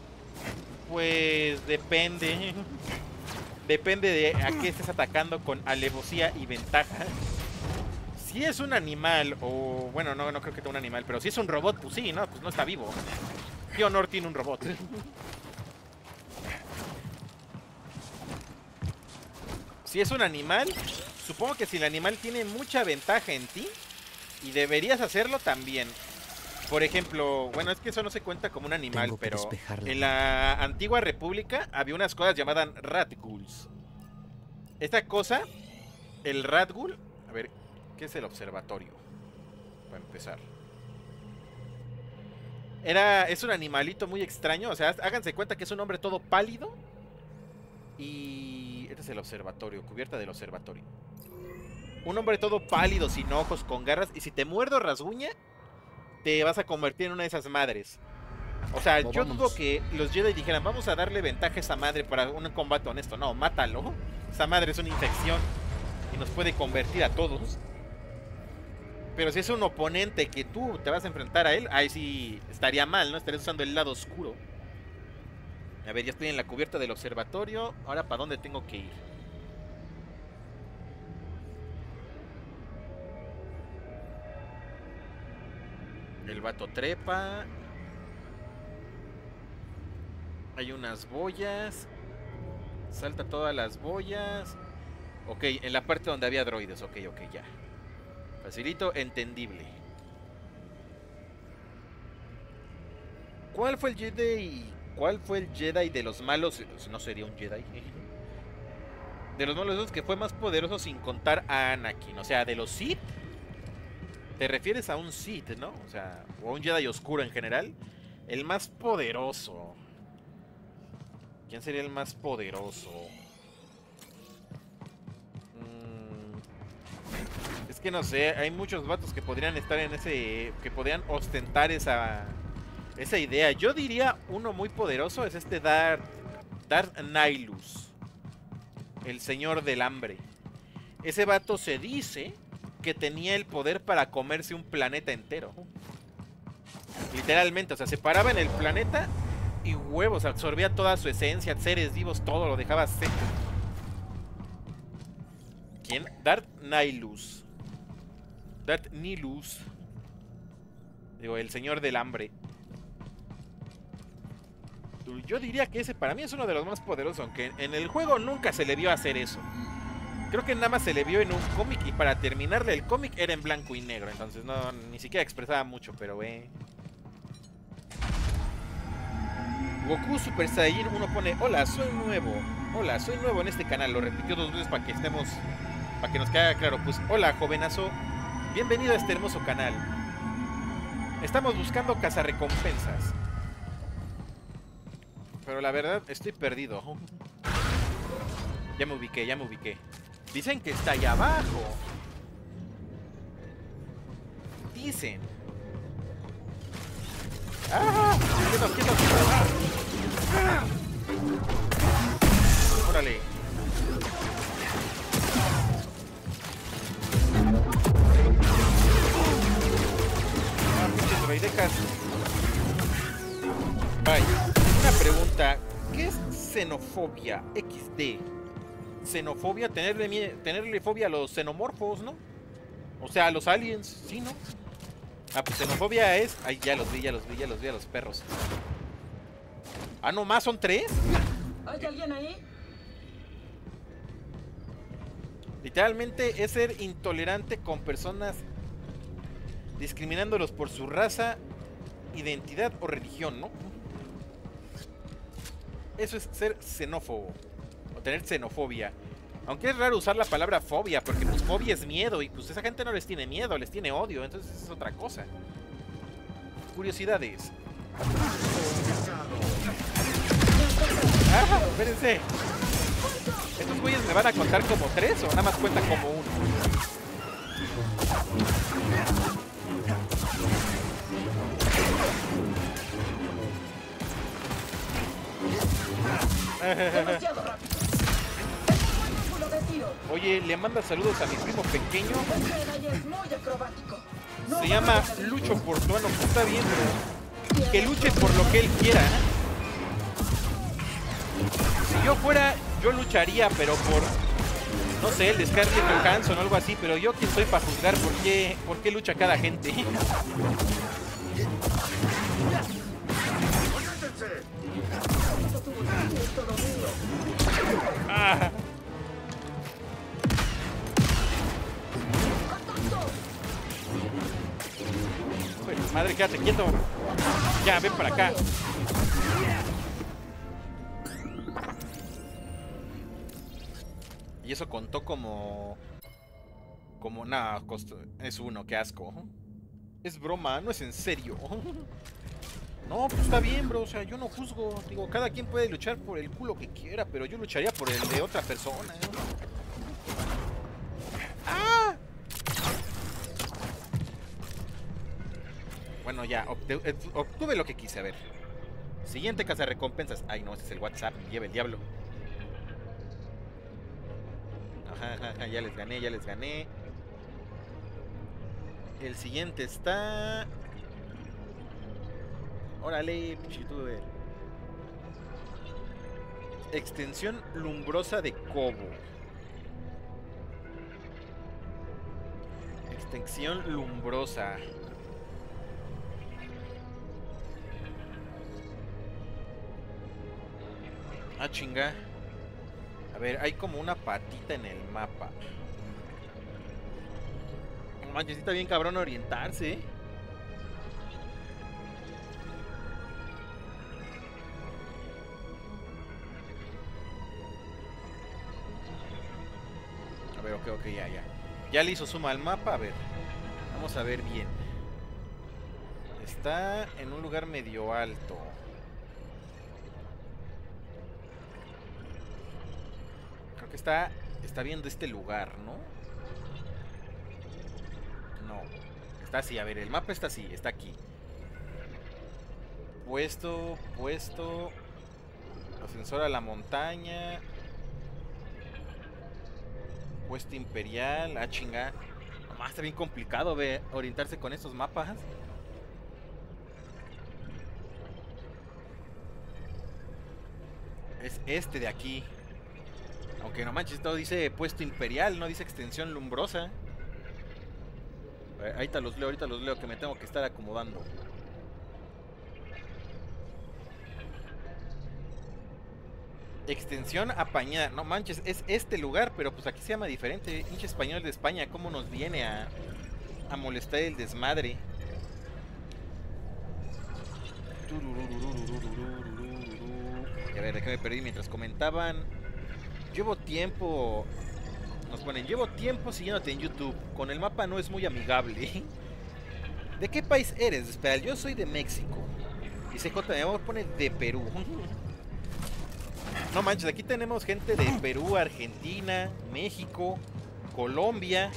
Pues depende. Depende de a qué estés atacando con alevosía y ventaja. Si es un animal, o bueno, no, no creo que sea un animal, pero si es un robot, pues sí, ¿no? Pues no está vivo. ¿Qué honor tiene un robot? Si es un animal, supongo que si el animal tiene mucha ventaja en ti, y deberías hacerlo también. Por ejemplo, bueno, es que eso no se cuenta como un animal, pero en la antigua república había unas cosas llamadas Radghouls. Esta cosa, el Radghoul, a ver, ¿qué es el observatorio? Para empezar. Era, es un animalito muy extraño, o sea, háganse cuenta que es un hombre todo pálido. Y este es el observatorio, cubierta del observatorio. Un hombre todo pálido, sin ojos, con garras. Y si te muerdo rasguña, te vas a convertir en una de esas madres. O sea, no, yo vamos. dudo que los Jedi dijeran, vamos a darle ventaja a esa madre para un combate honesto. No, mátalo. Esa madre es una infección y nos puede convertir a todos. Pero si es un oponente que tú te vas a enfrentar a él, ahí sí estaría mal, ¿no? Estarías usando el lado oscuro. A ver, ya estoy en la cubierta del observatorio. Ahora, ¿para dónde tengo que ir? El vato trepa. Hay unas boyas. Salta todas las boyas. Ok, en la parte donde había droides. Ok, ok, ya. Facilito, entendible. ¿Cuál fue el Jedi? ¿Cuál fue el Jedi de los malos? No sería un Jedi. De los malos que fue más poderoso sin contar a Anakin. O sea, de los Sith. Te refieres a un Sith, ¿no? O sea, o a un Jedi oscuro en general. El más poderoso. ¿Quién sería el más poderoso? Mm, es que no sé, hay muchos vatos que podrían estar en ese... Que podrían ostentar esa... Esa idea. Yo diría uno muy poderoso es este Darth... Darth Nihilus. El señor del hambre. Ese vato se dice... que tenía el poder para comerse un planeta entero. Literalmente, o sea, se paraba en el planeta y huevos, absorbía toda su esencia, seres vivos, todo lo dejaba seco. ¿Quién? Darth Nihilus. Darth Nihilus. Digo, el señor del hambre. Yo diría que ese para mí es uno de los más poderosos, aunque en el juego nunca se le vio hacer eso. Creo que nada más se le vio en un cómic y para terminarle el cómic era en blanco y negro. Entonces no, ni siquiera expresaba mucho, pero eh. Goku Super Saiyan uno pone, hola, soy nuevo. Hola, soy nuevo en este canal. Lo repitió dos veces para que estemos, para que nos quede claro. Pues hola, jovenazo. Bienvenido a este hermoso canal. Estamos buscando cazarrecompensas. Pero la verdad, estoy perdido. Ya me ubiqué, ya me ubiqué. Dicen que está allá abajo. Dicen. ¡Ah! ¡Quieto, quieto, quieto! ¡Ah! ¡Órale! ¡Ah, pinches droidecas! Bye. Una pregunta. ¿Qué es xenofobia? equis de. Xenofobia, tenerle, mie- tenerle fobia a los xenomorfos, ¿no? O sea, a los aliens, ¿sí, no? Ah, pues xenofobia es... Ay, ya los vi, ya los vi, ya los vi a los perros. Ah, ¿no más son tres? ¿Hay alguien ahí? Literalmente es ser intolerante con personas, discriminándolos por su raza, identidad o religión, ¿no? Eso es ser xenófobo. O tener xenofobia. Aunque es raro usar la palabra fobia, porque pues fobia es miedo. Y pues esa gente no les tiene miedo, les tiene odio. Entonces es otra cosa. Curiosidades. ¡Ah! Espérense. ¿Estos güeyes me van a contar como tres o nada más cuenta como uno? Demasiado rápido. Es un buen ángulo de tiro. Oye, le manda saludos a mi primo pequeño. Este Jedi es muy acrobático. No Se va llama a tener Lucho tiempo. Portuano. Pues está bien, pero Tiene que luche por lo que él quiera. Si yo fuera, yo lucharía, pero por, no sé, el de Scarlett Johansson o algo así. Pero yo quién soy para juzgar por qué, por qué lucha cada gente. Esto tuvo que ser todo mío. Ah, ¡Contacto! pues, madre, quédate quieto. Ya, ven para acá. Y eso contó como... Como nada, es uno, qué asco. Es broma, no es en serio. No, pues está bien, bro, o sea, yo no juzgo. Digo, cada quien puede luchar por el culo que quiera, pero yo lucharía por el de otra persona. ¿eh? ¡Ah! Bueno, ya, obte- obtuve lo que quise, a ver. Siguiente cazarrecompensas. Ay, no, este es el WhatsApp, lleva el diablo. Ajá, ajá, ajá, ya les gané, ya les gané. El siguiente está... Órale, pinche youtuber. Extensión lumbrosa de Cobo. Extensión lumbrosa. Ah, chinga. A ver, hay como una patita en el mapa. No manches, está bien cabrón orientarse, ¿eh? A ver, ok, ok, ya, ya. Ya le hizo suma al mapa, a ver. Vamos a ver bien. Está en un lugar medio alto. Creo que está, está viendo este lugar, ¿no? No. Está así, a ver, el mapa está así, está aquí. Puesto, puesto. Ascensor a la montaña. Puesto imperial, ah, chinga. Nomás está bien complicado, ve, orientarse con estos mapas. Es este de aquí. Aunque no manches, todo dice puesto imperial, no dice extensión lumbrosa. A ver, ahorita los leo, ahorita los leo, que me tengo que estar acomodando. Extensión apañada. No manches, es este lugar, pero pues aquí se llama diferente. Hinche español de España, ¿cómo nos viene a, a molestar el desmadre? A ver, déjame perdí mientras comentaban. Llevo tiempo... Nos ponen, llevo tiempo siguiéndote en YouTube. Con el mapa no es muy amigable. ¿De qué país eres? Espera, yo soy de México. Y C J M pone de Perú. No manches, aquí tenemos gente de Perú, Argentina, México, Colombia.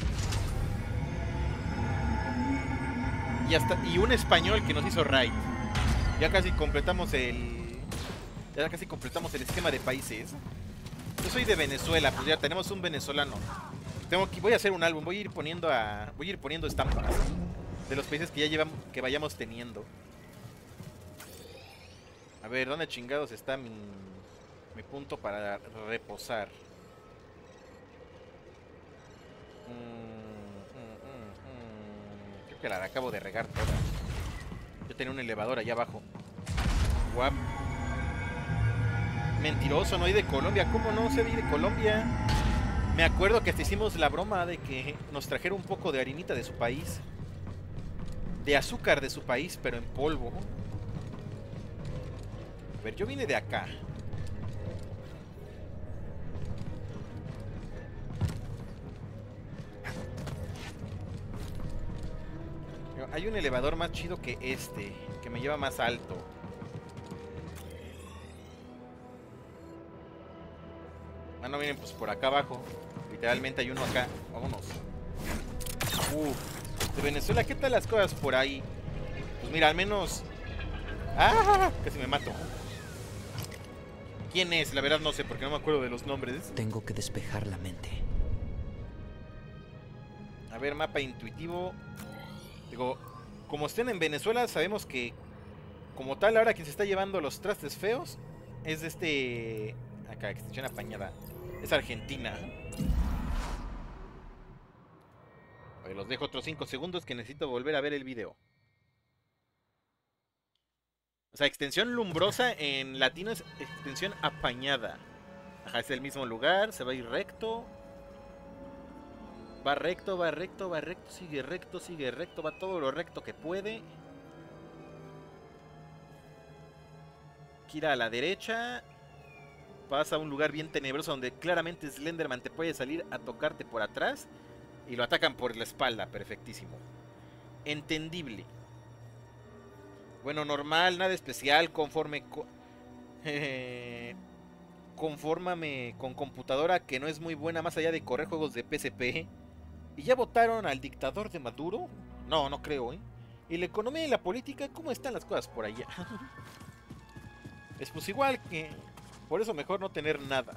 Y hasta y un español que nos hizo raid. Ya casi completamos el... Ya casi completamos el esquema de países. Yo soy de Venezuela, pues ya tenemos un venezolano. Tengo que, voy a hacer un álbum, voy a ir poniendo a... Voy a ir poniendo estampas de los países que ya llevamos, que vayamos teniendo. A ver, ¿dónde chingados está mi, mi punto para reposar? Mm, mm, mm, mm. Creo que la acabo de regar toda. Yo tenía un elevador allá abajo. Guap. Mentiroso, no hay de Colombia. ¿Cómo no se ve de Colombia? Me acuerdo que hasta hicimos la broma de que nos trajera un poco de harinita de su país. De azúcar de su país, pero en polvo. A ver, yo vine de acá. Hay un elevador más chido que este, que me lleva más alto. Ah, no, miren, pues por acá abajo. Literalmente hay uno acá. Vámonos. Uf. De Venezuela, ¿qué tal las cosas por ahí? Pues mira, al menos... ¡Ah! Casi me mato. ¿Quién es? La verdad no sé, porque no me acuerdo de los nombres. Tengo que despejar la mente. A ver, mapa intuitivo. Digo, como estén en Venezuela, sabemos que como tal, ahora quien se está llevando los trastes feos es de este... Acá, extensión apañada. Es Argentina. A ver, los dejo otros cinco segundos que necesito volver a ver el video. O sea, extensión lumbrosa en latino es extensión apañada. Ajá, es el mismo lugar, se va a ir recto. Va recto, va recto, va recto, sigue recto, sigue recto, va todo lo recto que puede. Gira a la derecha. Pasa a un lugar bien tenebroso donde claramente Slenderman te puede salir a tocarte por atrás. Y lo atacan por la espalda, perfectísimo. Entendible. Bueno, normal, nada especial, conforme... Co eh, confórmame con computadora que no es muy buena más allá de correr juegos de P S P. ¿Y ya votaron al dictador de Maduro? No, no creo, ¿eh? ¿Y la economía y la política? ¿Cómo están las cosas por allá? Es pues igual que... Por eso mejor no tener nada.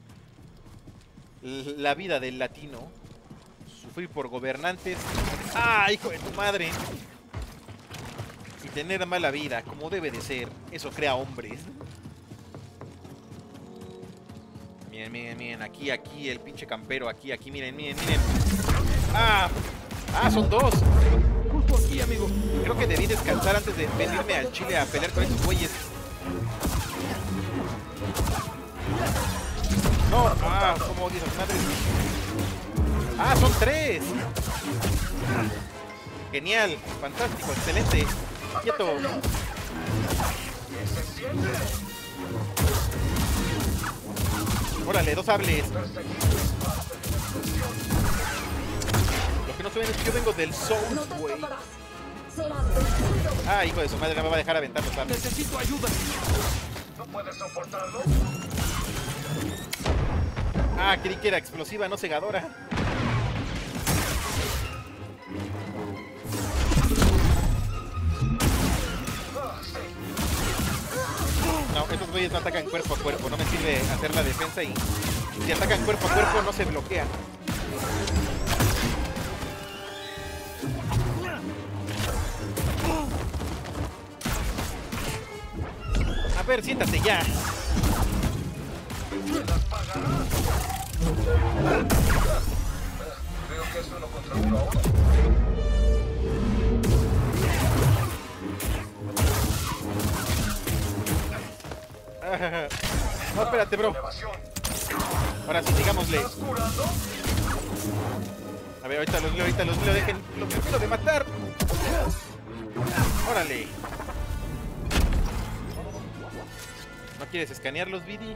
La vida del latino. Sufrir por gobernantes. ¡Ah, hijo de tu madre! Y tener mala vida, como debe de ser. Eso crea hombres. Miren, miren, miren. Aquí, aquí, el pinche campero. Aquí, aquí, miren, miren, miren. ¡Ah! ¡Ah, son dos! Justo aquí, amigo. Creo que debí descansar antes de venirme al Chile a pelear con esos güeyes. No, ah, como odio esas madres. Ah, son tres. Genial, fantástico, excelente. Quieto. Órale, dos sables. Lo que no saben es que yo vengo del Souls, güey. Ah, hijo de su madre, no me va a dejar aventar los sables. Necesito ayuda. ¿No puedes soportarlo? Ah, creí que era explosiva, no cegadora. No, estos güeyes no atacan cuerpo a cuerpo. No me sirve hacer la defensa y si atacan cuerpo a cuerpo no se bloquean. A ver, siéntate ya. Creo que es uno contra uno ahora. Ah, no, espérate, bro. Ahora sí, digámosle. A ver, ahorita los leo, ahorita los leo. Dejen lo primero de matar. Órale. ¿No quieres escanearlos, Vidi?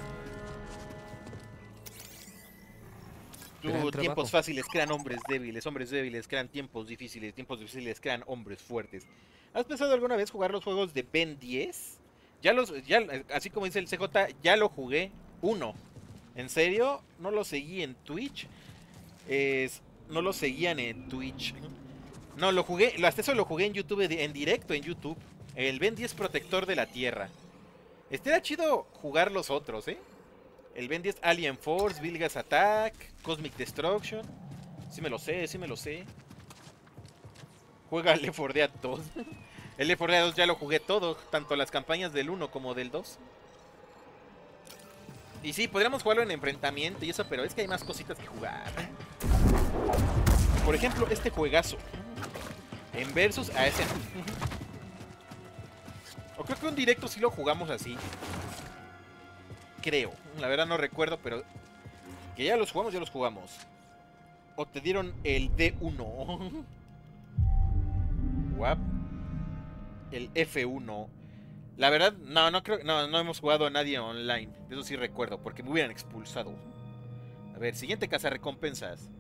Uh, tiempos fáciles crean hombres débiles, hombres débiles crean tiempos difíciles, tiempos difíciles crean hombres fuertes. ¿Has pensado alguna vez jugar los juegos de Ben diez? Ya los, ya, así como dice el C J, ya lo jugué uno. En serio, no lo seguí en Twitch. Es, no lo seguían en Twitch. No, lo jugué, hasta eso lo jugué en YouTube, en directo en YouTube. El Ben diez Protector de la Tierra. Este era chido jugar los otros, ¿eh? El Ben diez Alien Force, Vilgas Attack, Cosmic Destruction. Sí me lo sé, sí me lo sé. Juega Left four Dead dos. El Left four Dead dos ya lo jugué todo, tanto las campañas del uno como del dos. Y sí, podríamos jugarlo en enfrentamiento y eso, pero es que hay más cositas que jugar. Por ejemplo, este juegazo. En versus a ese. O creo que un directo sí lo jugamos así. Creo. La verdad no recuerdo, pero que ya los jugamos, ya los jugamos. O te dieron el D uno. Guap. El F uno. La verdad, no, no creo, no, no hemos jugado a nadie online. De eso sí recuerdo, porque me hubieran expulsado. A ver, siguiente cazarrecompensas.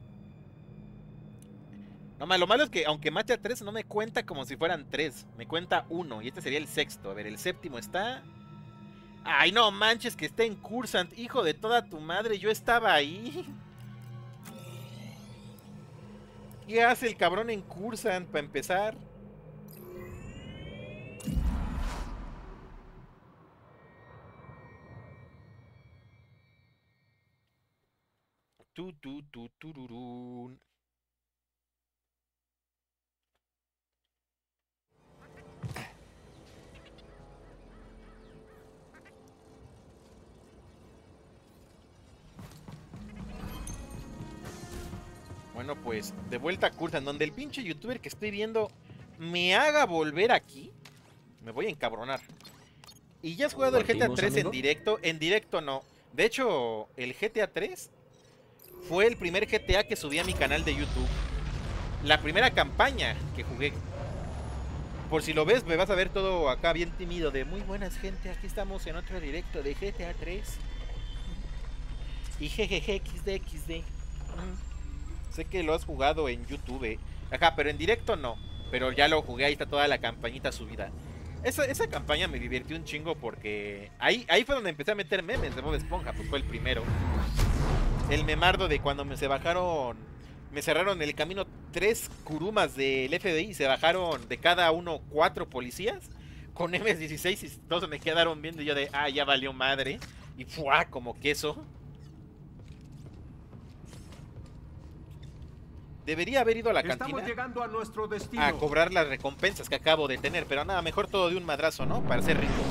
No, lo malo es que aunque mate a tres, no me cuenta como si fueran tres. Me cuenta uno, y este sería el sexto. A ver, el séptimo está... Ay, no manches, que esté en Cursant. Hijo de toda tu madre, yo estaba ahí. ¿Qué hace el cabrón en Cursant para empezar? Tu, tu, tu, tururún. Bueno, pues, de vuelta a Cursant, donde el pinche youtuber que estoy viendo me haga volver aquí, me voy a encabronar. ¿Y ya has jugado el G T A tres en directo? En directo no. De hecho, el G T A tres fue el primer G T A que subí a mi canal de YouTube. La primera campaña que jugué. Por si lo ves, me vas a ver todo acá bien tímido de muy buenas gente, aquí estamos en otro directo de G T A tres. Y jejeje, equis de equis de. Sé que lo has jugado en YouTube. Ajá, pero en directo no. Pero ya lo jugué, ahí está toda la campañita subida. Esa, esa campaña me divirtió un chingo porque ahí, ahí fue donde empecé a meter memes de Bob Esponja, pues fue el primero. El memardo de cuando me se bajaron, me cerraron el camino tres kurumas del F B I y se bajaron de cada uno cuatro policías con eme dieciséis y todos me quedaron viendo y yo de, ah, ya valió madre. Y ¡fua! Como queso. Debería haber ido a la cantina. Estamos llegando a nuestro destino. A cobrar las recompensas que acabo de tener, pero nada, mejor todo de un madrazo, ¿no? Para ser ricos.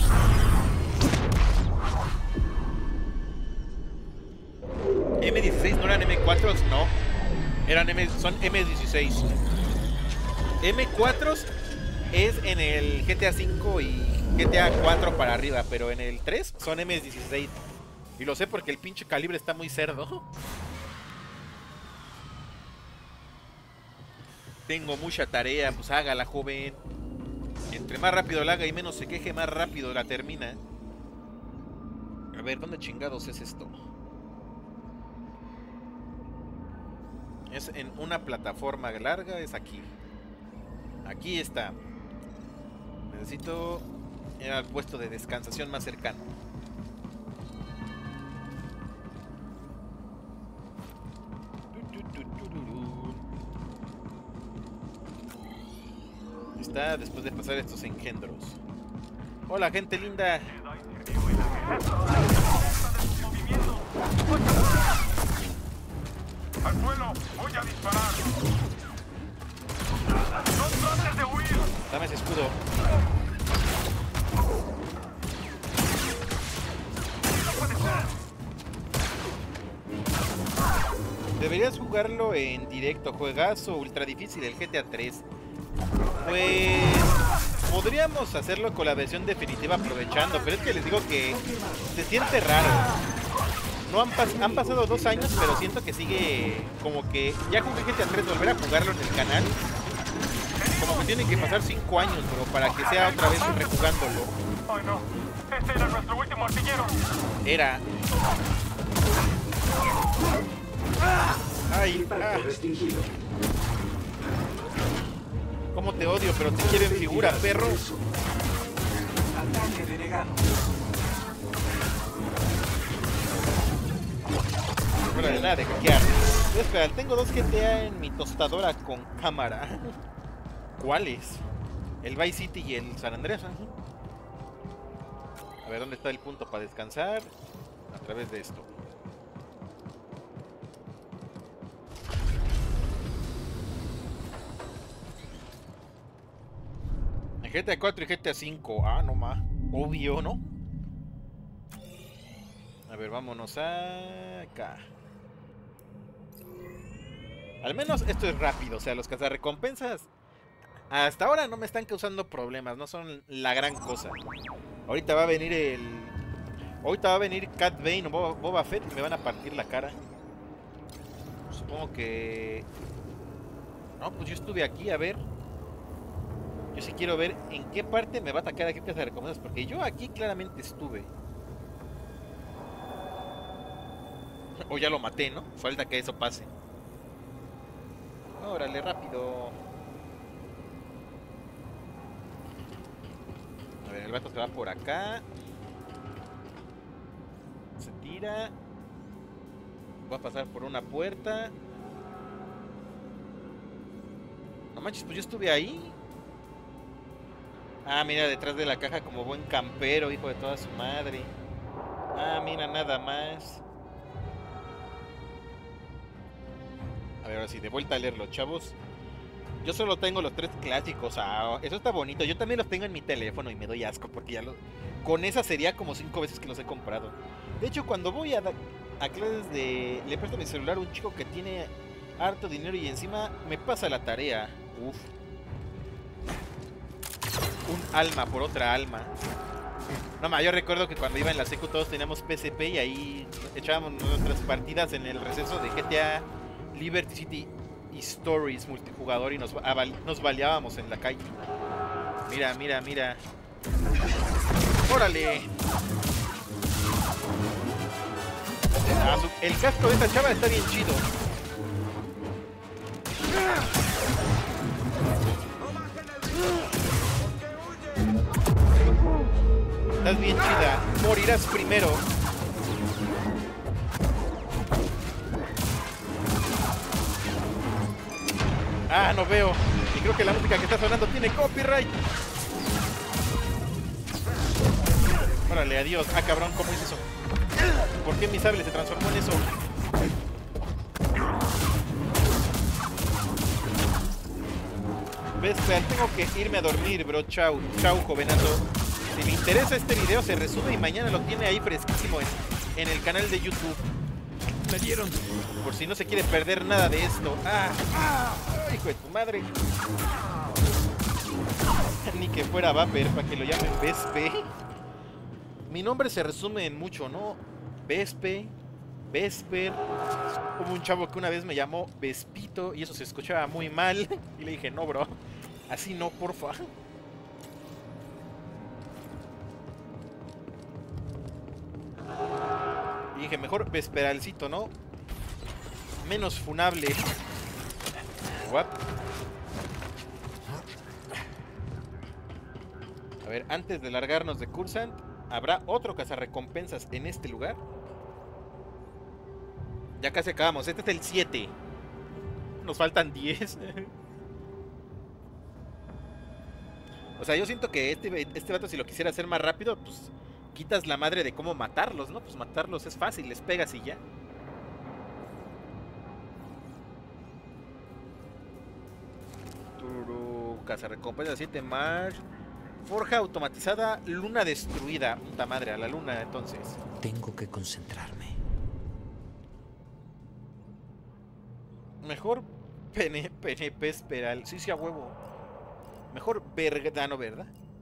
eme dieciséis no eran eme cuatro, no. Eran M, son eme dieciséis. eme cuatro es en el G T A cinco y G T A cuatro para arriba, pero en el tres son eme dieciséis. Y lo sé porque el pinche calibre está muy cerdo. Tengo mucha tarea, pues hágala, joven. Entre más rápido la haga y menos se queje, más rápido la termina. A ver, ¿dónde chingados es esto? Es en una plataforma larga, es aquí. Aquí está. Necesito ir al puesto de descansación más cercano. Está después de pasar estos engendros. Hola, gente linda. ¡Al suelo! ¡Voy a disparar! ¡No trates de huir! Dame ese escudo. ¡No puede ser! Deberías jugarlo en directo. Juegazo ultra difícil el G T A tres. Pues podríamos hacerlo con la versión definitiva aprovechando, pero es que les digo que se siente raro. No han, pas han pasado dos años, pero siento que sigue como que ya jugué G T A tres, volver a jugarlo en el canal. Como que tienen que pasar cinco años, bro, para que sea otra vez rejugándolo. ¡Ay, no! ¡Ese era nuestro último artillero! Era. Ay, ah. ¿Cómo te odio? Pero te quiero en figura, perro. Ataque denegado. Fuera de nada de hackear. Espera, tengo dos G T A en mi tostadora con cámara. ¿Cuáles? El Vice City y el San Andreas. A ver, ¿dónde está el punto para descansar? A través de esto. En G T A cuatro y G T A cinco. Ah, no más. Obvio, ¿no? A ver, vámonos acá. Al menos esto es rápido. O sea, los cazarrecompensas hasta ahora no me están causando problemas. No son la gran cosa. Ahorita va a venir el... Ahorita va a venir Cat Bane o Boba, Boba Fett y me van a partir la cara. Supongo que... No, pues yo estuve aquí, a ver. Yo sí quiero ver en qué parte me va a atacar aquí cazarrecompensas, porque yo aquí claramente estuve. O ya lo maté, ¿no? Falta que eso pase. Órale, rápido. A ver, el vato se va por acá. Se tira. Va a pasar por una puerta. No manches, pues yo estuve ahí. Ah, mira, detrás de la caja como buen campero, hijo de toda su madre. Ah, mira, nada más. A ver, ahora sí, de vuelta a leerlo, chavos. Yo solo tengo los tres clásicos. Ah, eso está bonito. Yo también los tengo en mi teléfono y me doy asco porque ya los... Con esa sería como cinco veces que los he comprado. De hecho, cuando voy a, a clases de... Le presto mi celular a un chico que tiene harto dinero y encima me pasa la tarea. Uf. Un alma por otra alma. No, ma, yo recuerdo que cuando iba en la secu todos teníamos P S P y ahí echábamos nuestras partidas en el receso de G T A Liberty City y Stories multijugador y nos, nos baleábamos en la calle. Mira, mira, mira. ¡Órale! Ah, su, el casco de esta chava está bien chido. Estás bien chida. Morirás primero. Ah, no veo. Y creo que la música que está sonando tiene copyright. Órale, adiós. Ah, cabrón, ¿cómo es eso? ¿Por qué mi sable se transformó en eso? ¿Ves? Tengo que irme a dormir, bro. Chau, chau, jovenazo. Si le interesa este video, se resume y mañana lo tiene ahí fresquísimo en, en el canal de YouTube. Me dieron. Por si no se quiere perder nada de esto. ¡Ah! ¡Ah! ¡Hijo de tu madre! Ni que fuera Vapor para que lo llamen Vespe. Mi nombre se resume en mucho, ¿no? Vespe, Vesper. Hubo un chavo que una vez me llamó Vespito y eso se escuchaba muy mal. Y le dije, no, bro. Así no, porfa. Y dije, mejor Vesperalcito, ¿no? Menos funable. What? A ver, antes de largarnos de Cursant, ¿habrá otro cazarrecompensas en este lugar? Ya casi acabamos. Este es el siete. Nos faltan diez. O sea, yo siento que este, este vato, si lo quisiera hacer más rápido, pues quitas la madre de cómo matarlos, ¿no? Pues matarlos es fácil, les pegas y ya. Turu, cazarrecompensas siete más. Forja automatizada, luna destruida. Puta madre, a la luna entonces. Tengo que concentrarme. Mejor P N P Esperal. Sí, sí, a huevo. Mejor Vergano, ¿verdad?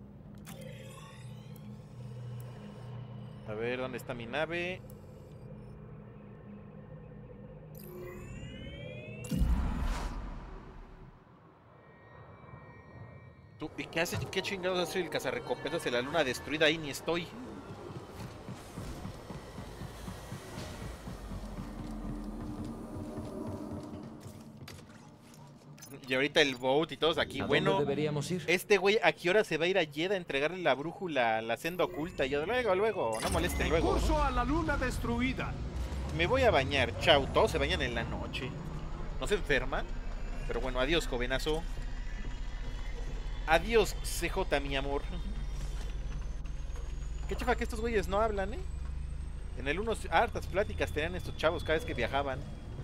A ver, ¿dónde está mi nave? ¿Tú, ¿Y qué hace? ¿Qué chingados hace el cazarrecompensas de la luna destruida? Ahí ni estoy. Y ahorita el boat y todos aquí. ¿A Bueno, dónde deberíamos ir? este güey, ¿a qué hora se va a ir a Jedha a entregarle la brújula, la senda oculta? Y yo, luego, luego, no molesten luego. Curso ¿no? a la luna destruida. Me voy a bañar, chau. Todos se bañan en la noche. ¿No se enferman? Pero bueno, adiós, jovenazo. Adiós, C J, mi amor. Qué chafa que estos güeyes no hablan, ¿eh? En el unos hartas pláticas tenían estos chavos cada vez que viajaban.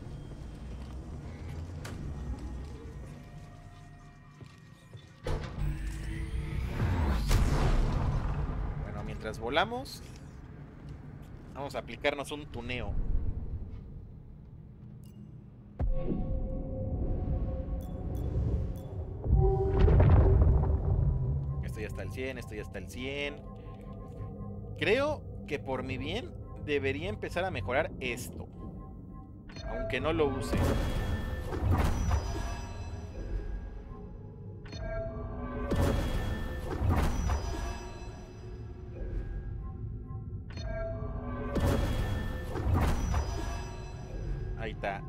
Bueno, mientras volamos, vamos a aplicarnos un tuneo. Esto ya está al cien, esto ya está al cien. Creo que por mi bien debería empezar a mejorar esto, aunque no lo use. Ahí está.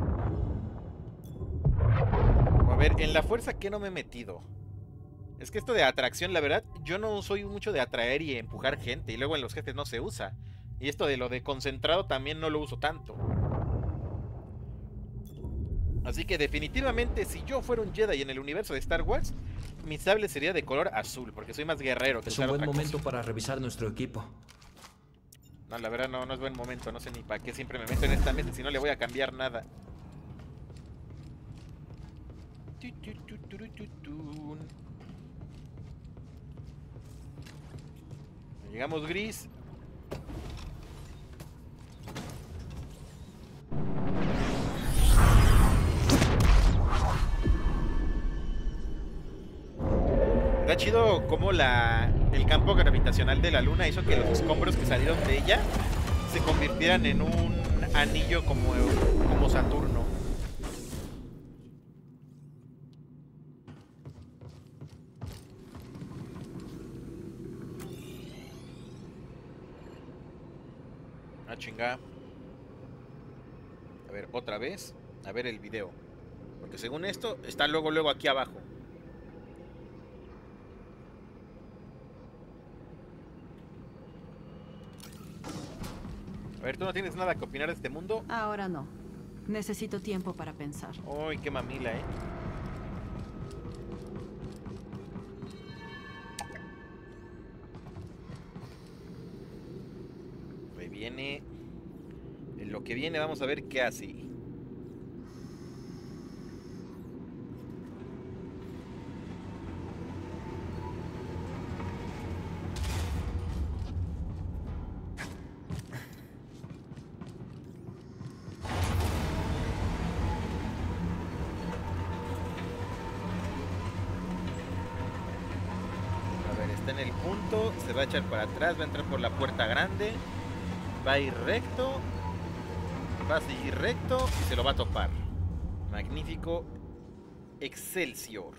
A ver, en la fuerza, ¿qué no me he metido? Es que esto de atracción, la verdad, yo no soy mucho de atraer y empujar gente. Y luego en los jefes no se usa. Y esto de lo de concentrado también no lo uso tanto. Así que definitivamente, si yo fuera un Jedi en el universo de Star Wars, mi sable sería de color azul, porque soy más guerrero que Es un usar buen otra momento cosa. para revisar nuestro equipo. No, la verdad no, no es buen momento. No sé ni para qué siempre me meto en esta mesa si no le voy a cambiar nada. Tu, tu, tu, tu, tu, tu. Llegamos, Gris. Está chido como la, el campo gravitacional de la luna hizo que los escombros que salieron de ella se convirtieran en un anillo como, como Saturno. Ah, chinga. A ver, otra vez. A ver el video. Porque según esto, está luego, luego aquí abajo. A ver, ¿tú no tienes nada que opinar de este mundo? Ahora no. Necesito tiempo para pensar. Uy, qué mamila, eh. Ahí viene. En lo que viene vamos a ver qué hace. En el punto, se va a echar para atrás, va a entrar por la puerta grande, va a ir recto, va a seguir recto y se lo va a topar. Magnífico. Excelsior.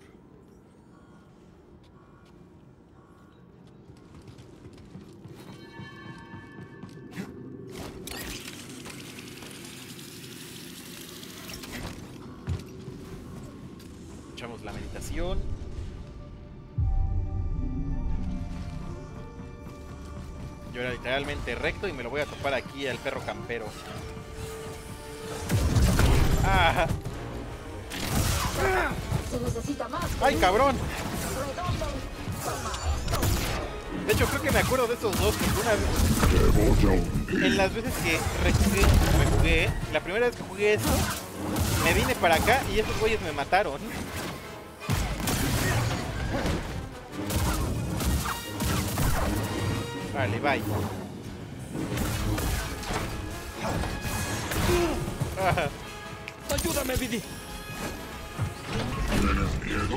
Echamos la meditación. Yo era literalmente recto y me lo voy a topar aquí al perro campero. ¡Ah! Se necesita más. ¡Ay, cabrón! Redondo. Toma esto. De hecho, creo que me acuerdo de estos dos. Porque una vez, Te voy a hundir. en las veces que rejugué, rejugué, la primera vez que jugué esto, me vine para acá y esos güeyes me mataron. Vale, bye. Ah, ¡Ayúdame, Vidi! ¿Tienes miedo?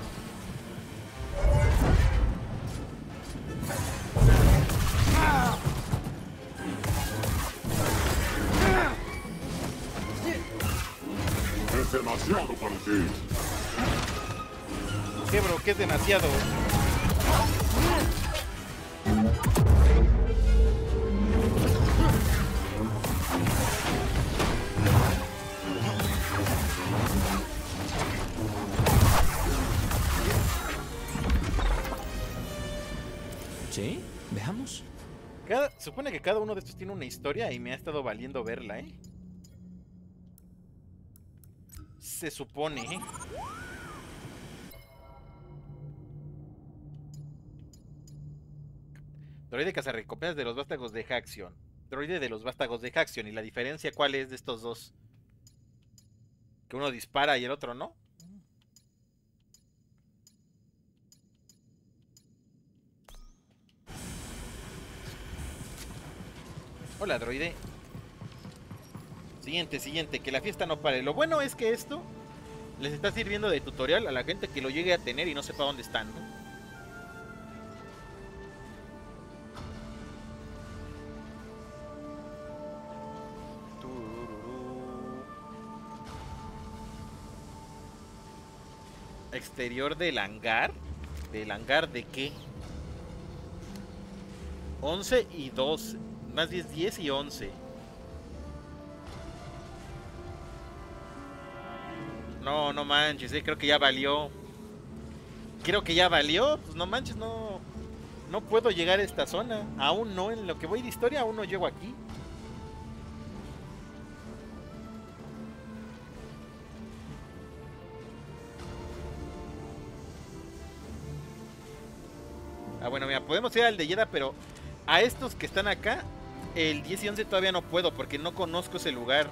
Es demasiado para ti. ¿qué, bro? ¿Qué es demasiado? Cada, supone que cada uno de estos tiene una historia y me ha estado valiendo verla, ¿eh? Se supone, ¿eh? Droide cazarrecompensas de los vástagos de Haxion. Droide de los vástagos de Haxion. ¿Y la diferencia cuál es de estos dos? Que uno dispara y el otro no. Hola, droide. Siguiente, siguiente, que la fiesta no pare. Lo bueno es que esto les está sirviendo de tutorial a la gente que lo llegue a tener y no sepa dónde están, ¿no? Exterior del hangar. ¿Del hangar de qué? once y doce. Más bien diez y once. No, no manches, eh, creo que ya valió. Creo que ya valió. Pues no manches, no. No puedo llegar a esta zona. Aún no, en lo que voy de historia, aún no llego aquí. Ah, bueno, mira, podemos ir al de Jedha, pero a estos que están acá, el diez y once todavía no puedo porque no conozco ese lugar.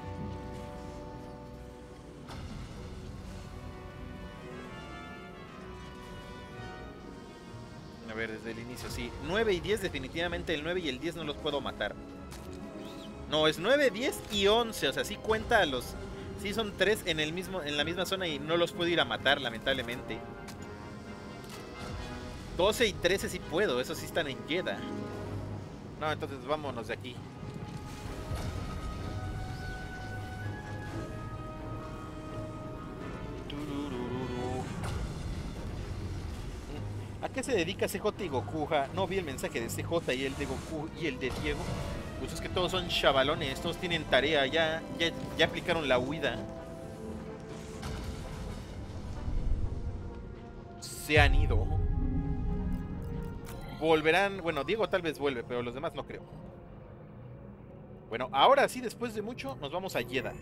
A ver, desde el inicio, sí. nueve y diez, definitivamente el nueve y el diez no los puedo matar. No, es nueve, diez y once, o sea, sí cuenta a los... Sí son tres en, el mismo, en la misma zona y no los puedo ir a matar, lamentablemente. doce y trece sí puedo, esos sí están en Jedha. No, entonces vámonos de aquí. ¿A qué se dedica C J y Goku? Ja? No vi el mensaje de C J y el de Goku y el de Diego. Pues es que todos son chavalones, todos tienen tarea, ya, ya, ya aplicaron la huida. Se han ido. Volverán, bueno, Diego tal vez vuelve, pero los demás no creo. Bueno, ahora sí, después de mucho, nos vamos a Jedha.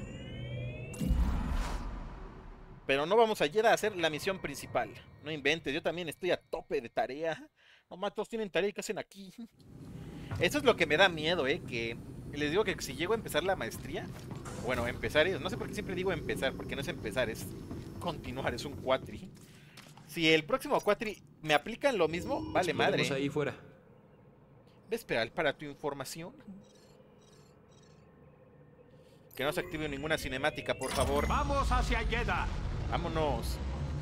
Pero no vamos a Jedha a hacer la misión principal. No inventes, yo también estoy a tope de tarea. No más, todos tienen tarea y ¿qué hacen aquí? Eso es lo que me da miedo, eh, que les digo que si llego a empezar la maestría, bueno, empezar es, no sé por qué siempre digo empezar, porque no es empezar, es continuar, es un cuatri. Si el próximo cuatri me aplican lo mismo, vale madre. Ahí fuera. Vesperal, para tu información. Que no se active ninguna cinemática, por favor. ¡Vamos hacia Jedha! Vámonos.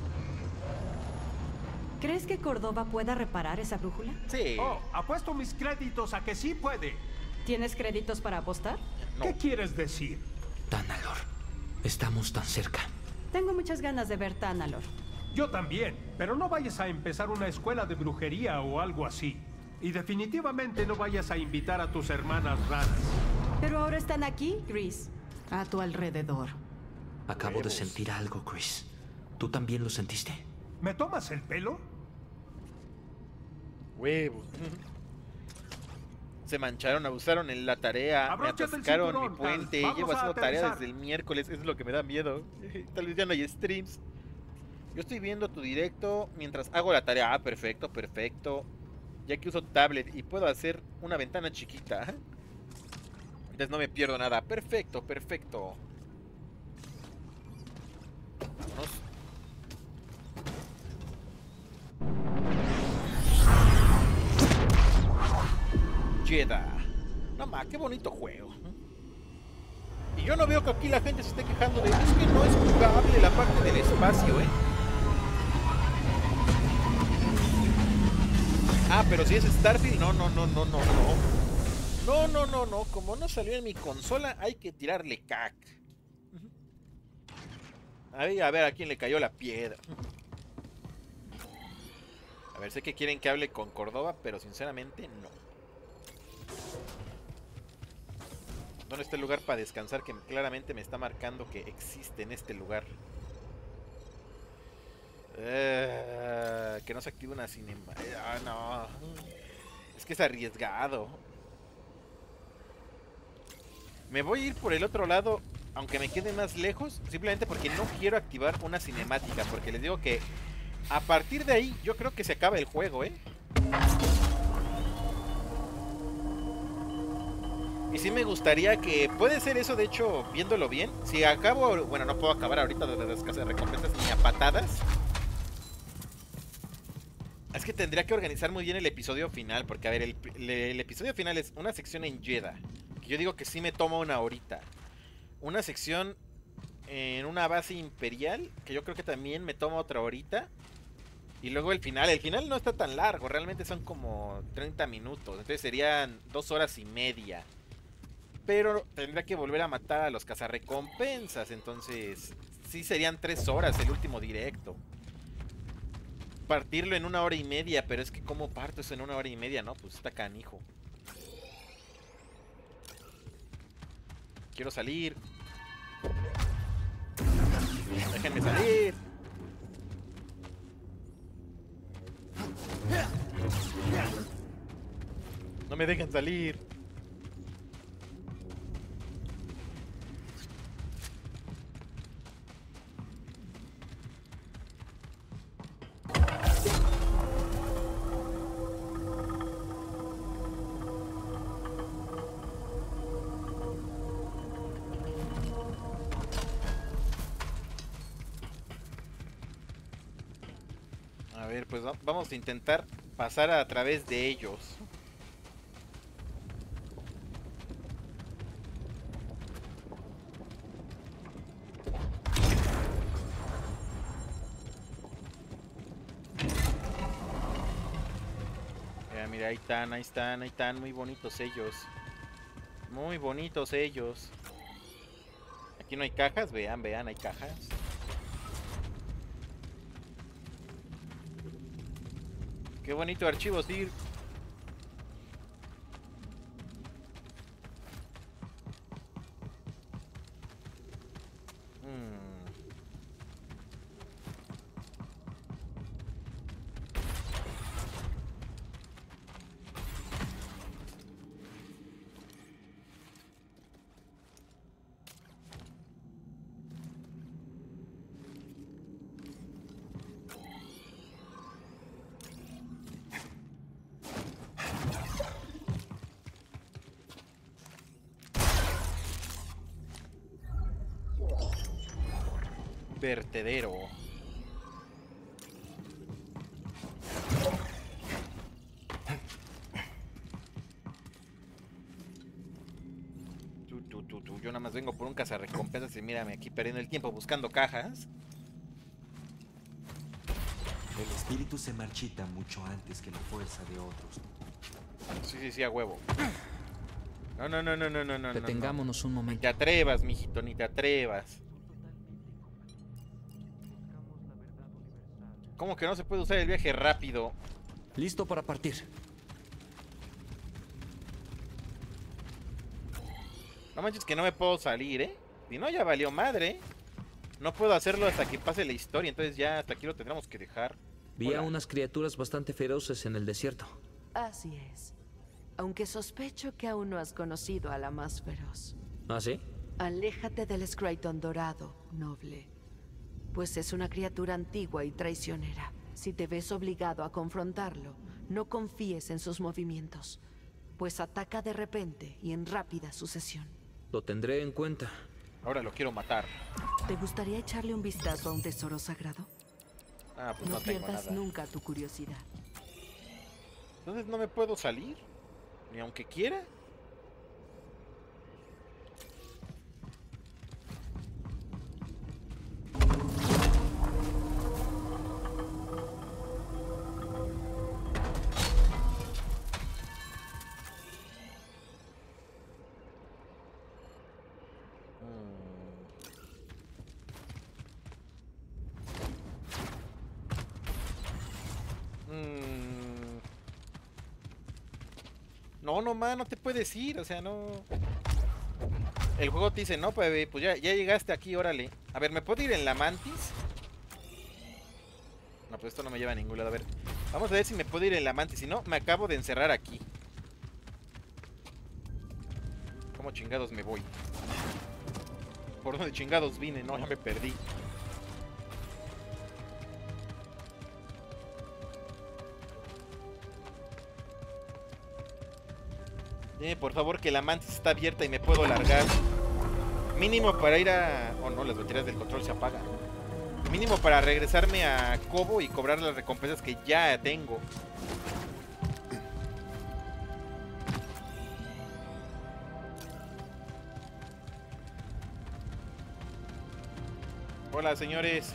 ¿Crees que Córdoba pueda reparar esa brújula? Sí. Oh, apuesto mis créditos a que sí puede. ¿Tienes créditos para apostar? No. ¿Qué quieres decir? Tanalor. Estamos tan cerca. Tengo muchas ganas de ver Tanalor. Yo también, pero no vayas a empezar una escuela de brujería o algo así. Y definitivamente no vayas a invitar a tus hermanas raras. Pero ahora están aquí, Chris. A tu alrededor. Acabo de sentir algo, Chris. ¿Tú también lo sentiste? ¿Me tomas el pelo? Huevos. Se mancharon, abusaron en la tarea, Abróchate me atascaron el cinturón, mi puente, Vamos llevo a haciendo tarea aterrizar. desde el miércoles, eso es lo que me da miedo. Tal vez ya no hay streams. Yo estoy viendo tu directo mientras hago la tarea. Ah, perfecto, perfecto. Ya que uso tablet y puedo hacer una ventana chiquita, entonces no me pierdo nada. Perfecto, perfecto. Vámonos. Jedha. No más, qué bonito juego. Y yo no veo que aquí la gente se esté quejando de... Es que no es jugable la parte del espacio, ¿eh? Ah, pero si es Starfield, no, no, no, no, no, no. No, no, no, no. Como no salió en mi consola, hay que tirarle cac. Ahí, a ver a quién le cayó la piedra. A ver, sé que quieren que hable con Córdoba, pero sinceramente no. ¿Dónde está el lugar para descansar? Que claramente me está marcando que existe en este lugar. Uh, que no se active una cinema. Ah, no. Es que es arriesgado. Me voy a ir por el otro lado, aunque me quede más lejos, simplemente porque no quiero activar una cinemática, porque les digo que a partir de ahí yo creo que se acaba el juego, ¿eh? Y sí me gustaría que, puede ser eso, de hecho, viéndolo bien, si acabo, bueno, no puedo acabar ahorita de las casas de recompensas ni a patadas. Es que tendría que organizar muy bien el episodio final, porque a ver, el, el, el episodio final es una sección en Jedha, que yo digo que sí me toma una horita. Una sección en una base imperial, que yo creo que también me toma otra horita. Y luego el final, el final no está tan largo, realmente son como treinta minutos, entonces serían dos horas y media. Pero tendría que volver a matar a los cazarrecompensas, entonces sí serían tres horas el último directo. Partirlo en una hora y media, pero es que ¿cómo parto eso en una hora y media? No, pues está canijo. Quiero salir. Déjenme salir. No me dejan salir. A ver, pues vamos a intentar pasar a través de ellos. Mira, mira, ahí están, ahí están, ahí están, muy bonitos ellos. Muy bonitos ellos. Aquí no hay cajas, vean, vean, hay cajas. Qué bonito archivo, Sir. Hmm. Vertedero. Tú, tú, tú, tú. Yo nada más vengo por un cazarrecompensas y mírame aquí perdiendo el tiempo buscando cajas. El espíritu se marchita mucho antes que la fuerza de otros. Sí, sí, sí, a huevo. No, no, no, no, no, no, no. Detengámonos no. un Ni momento. te atrevas, mijito, ni te atrevas. ¿Cómo que no se puede usar el viaje rápido? Listo para partir. No manches que no me puedo salir, ¿eh? Si no, ya valió madre. No puedo hacerlo hasta que pase la historia, entonces ya hasta aquí lo tendremos que dejar. Vi Hola. a unas criaturas bastante feroces en el desierto. Así es. Aunque sospecho que aún no has conocido a la más feroz. ¿Ah, sí? Aléjate del Scryton dorado, noble. Pues es una criatura antigua y traicionera. Si te ves obligado a confrontarlo, no confíes en sus movimientos, pues ataca de repente y en rápida sucesión. Lo tendré en cuenta. Ahora lo quiero matar. ¿Te gustaría echarle un vistazo a un tesoro sagrado? Ah, pues No, no, tengo pierdas nada. nunca tu curiosidad. Entonces no me puedo salir. Ni aunque quiera. No, no, man, no te puedes ir, o sea, no. El juego te dice, no, pues, pues ya, ya llegaste aquí, órale. A ver, ¿me puedo ir en la mantis? No, pues esto no me lleva a ningún lado. A ver, vamos a ver si me puedo ir en la mantis. Si no, me acabo de encerrar aquí. ¿Cómo chingados me voy? ¿Por dónde chingados vine? No, ya me perdí. Eh, por favor, que la mantis está abierta y me puedo largar. Mínimo para ir a... Oh no, las baterías del control se apagan. Mínimo para regresarme a Cobo y cobrar las recompensas que ya tengo. Hola, señores.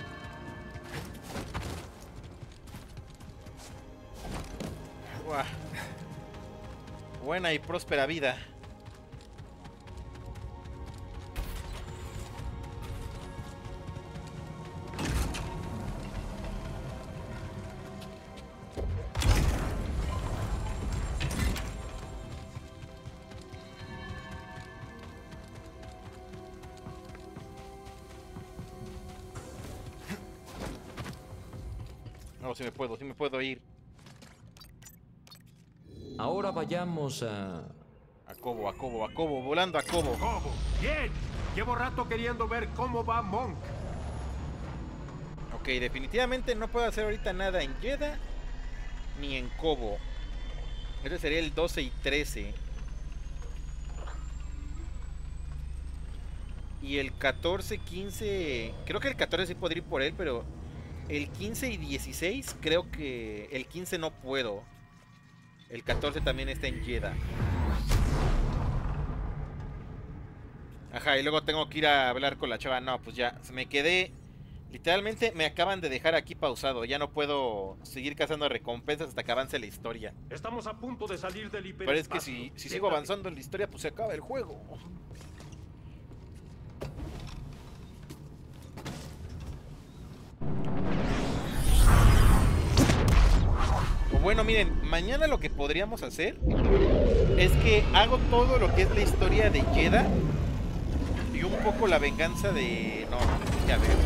Uah. Buena y próspera vida. No, si me puedo, si me puedo ir. Ahora vayamos a... A Cobo, a Cobo, a Cobo, volando a Cobo. Cobo. Bien. Llevo rato queriendo ver cómo va Monk. Ok, definitivamente no puedo hacer ahorita nada en Jedha ni en Cobo. Este sería el doce y trece. Y el catorce, quince... Creo que el catorce sí podría ir por él, pero... El quince y dieciséis, creo que... El quince no puedo. El catorce también está en Jedha. Ajá, y luego tengo que ir a hablar con la chava. No, pues ya, me quedé... Literalmente me acaban de dejar aquí pausado. Ya no puedo seguir cazando recompensas hasta que avance la historia. Estamos a punto de salir del hiperespacio. Pero es que si, si sigo avanzando en la historia, pues se acaba el juego. O bueno, miren, mañana lo que podríamos hacer es que hago todo lo que es la historia de Jedha y un poco la venganza de... No, no, ya veo.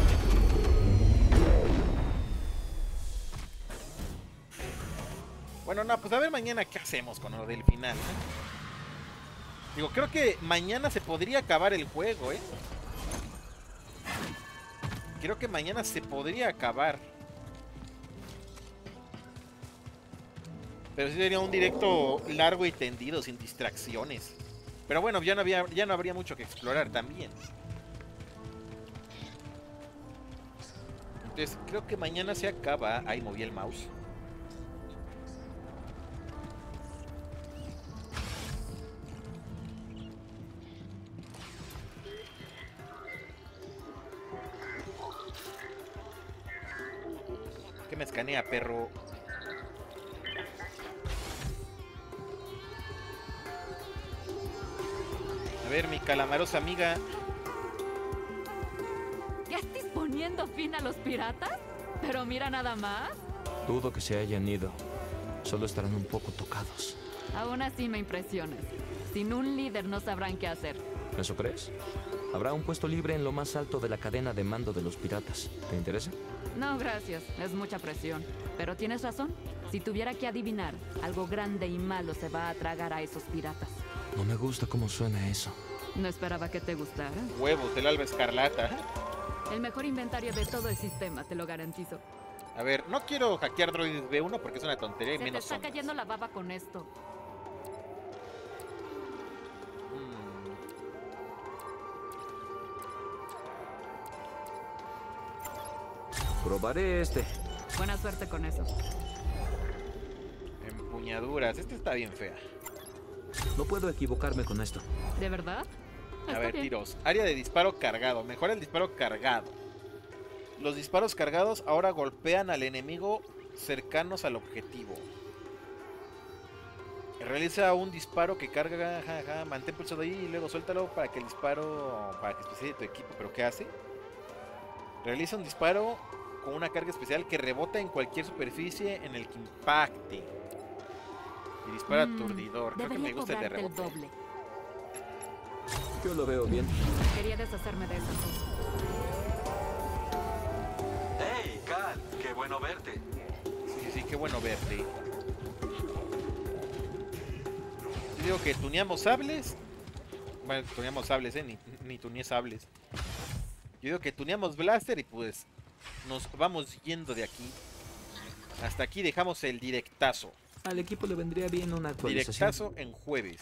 Bueno, no, pues a ver mañana qué hacemos con lo del final, ¿eh? Digo, creo que mañana se podría acabar el juego, ¿eh? Creo que mañana se podría acabar. Pero sí sería un directo largo y tendido, sin distracciones. Pero bueno, ya no había, ya no habría mucho que explorar también. Entonces, creo que mañana se acaba. Ahí moví el mouse. ¿Qué me escanea, perro? A ver, mi calamarosa amiga. ¿Ya estás poniendo fin a los piratas? Pero mira nada más. Dudo que se hayan ido. Solo estarán un poco tocados. Aún así me impresionas. Sin un líder no sabrán qué hacer. ¿Eso crees? Habrá un puesto libre en lo más alto de la cadena de mando de los piratas. ¿Te interesa? No, gracias. Es mucha presión. Pero tienes razón. Si tuviera que adivinar, algo grande y malo se va a tragar a esos piratas. No me gusta cómo suena eso. No esperaba que te gustara. Huevos del alba escarlata. El mejor inventario de todo el sistema, te lo garantizo. A ver, no quiero hackear Droid B uno porque es una tontería y Se te menos está sombras. cayendo la baba con esto. Probaré este. Buena suerte con eso. Empuñaduras. Esta está bien fea. No puedo equivocarme con esto. ¿De verdad? A Está ver, bien. tiros. Área de disparo cargado. Mejora el disparo cargado. Los disparos cargados ahora golpean al enemigo cercanos al objetivo. Realiza un disparo que carga, ja, ja, mantén pulsado ahí y luego suéltalo para que el disparo, para que especie tu equipo. ¿Pero qué hace? Realiza un disparo con una carga especial que rebota en cualquier superficie en el que impacte. Y dispara Mm, aturdidor. Creo que debería me gusta el de cobrarte el rebote. doble. Yo lo veo bien. Quería deshacerme de esa cosa. ¡Hey, Cal! ¡Qué bueno verte! Sí, sí, qué bueno verte. Yo digo que tuneamos sables Bueno, tuneamos sables, ¿eh? Ni, ni tuneé sables. Yo digo que tuneamos blaster y pues nos vamos yendo de aquí. Hasta aquí dejamos el directazo. Al equipo le vendría bien una actualización. Directazo en jueves.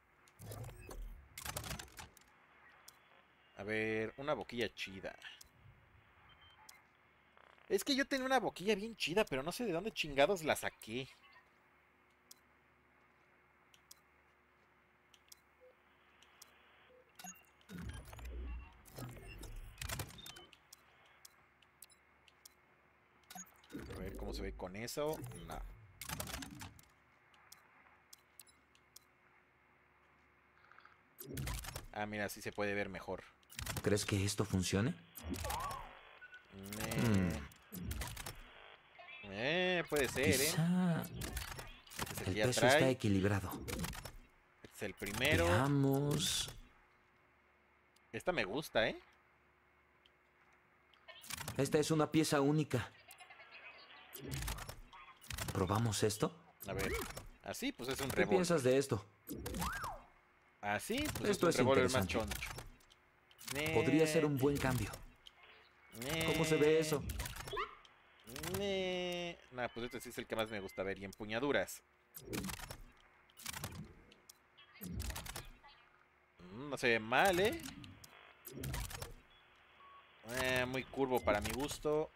A ver, una boquilla chida. Es que yo tenía una boquilla bien chida, pero no sé de dónde chingados la saqué. A ver cómo se ve con eso. No. Ah, mira, así se puede ver mejor. ¿Crees que esto funcione? Eh, Hmm. eh, puede ser, Quizá ¿eh? Este es el el que ya peso trae. está equilibrado. Este es el primero. Veamos. Esta me gusta, ¿eh? Esta es una pieza única. ¿Probamos esto? A ver. Así, pues es un ¿Qué revólver. piensas de esto? Así, pues Esto es es un revólver más interesante. choncho. Podría ser un buen cambio. ¿Cómo se ve eso? Eh, nah, pues este sí es el que más me gusta ver. Y empuñaduras. Mm, no se ve mal, ¿eh? Eh, muy curvo para mi gusto.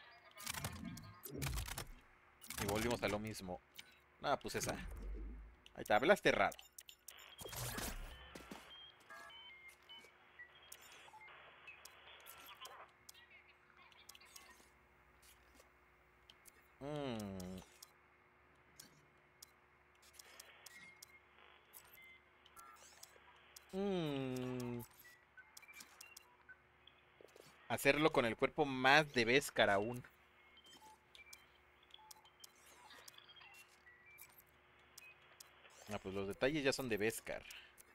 Y volvimos a lo mismo. Ah, pues esa. Ahí está, hablaste raro. Mm. Mm. Hacerlo con el cuerpo más de Beskar aún. Ah, pues los detalles ya son de Beskar.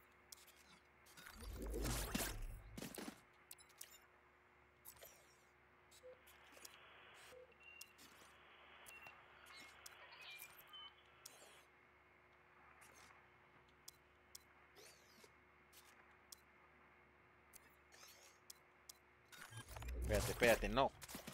Espérate, espérate, no.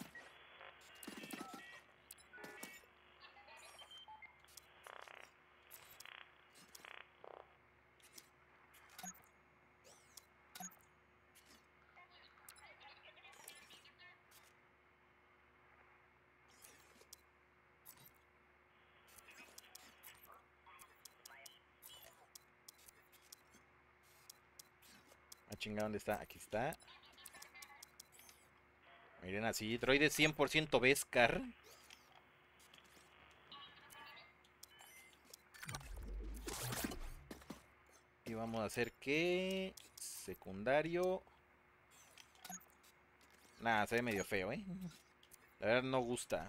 Ah, chinga, ¿dónde está? Aquí está. Miren así, droide cien por ciento Beskar. Y vamos a hacer que... secundario... Nah, se ve medio feo, ¿eh? La verdad no gusta.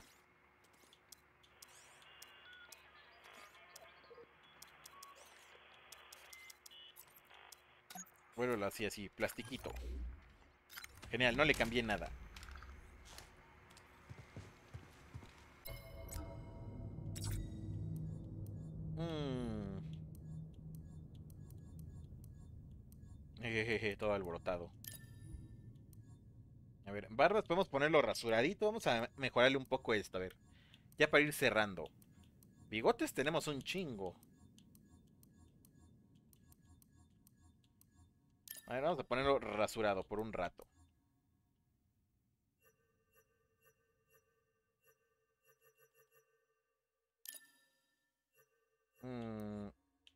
Vuelvo así, así, plastiquito. Genial, no le cambié nada. Mm. Jejeje, todo alborotado. A ver, barbas podemos ponerlo rasuradito. Vamos a mejorarle un poco esto, a ver. Ya para ir cerrando. Bigotes tenemos un chingo. A ver, vamos a ponerlo rasurado por un rato. Mm.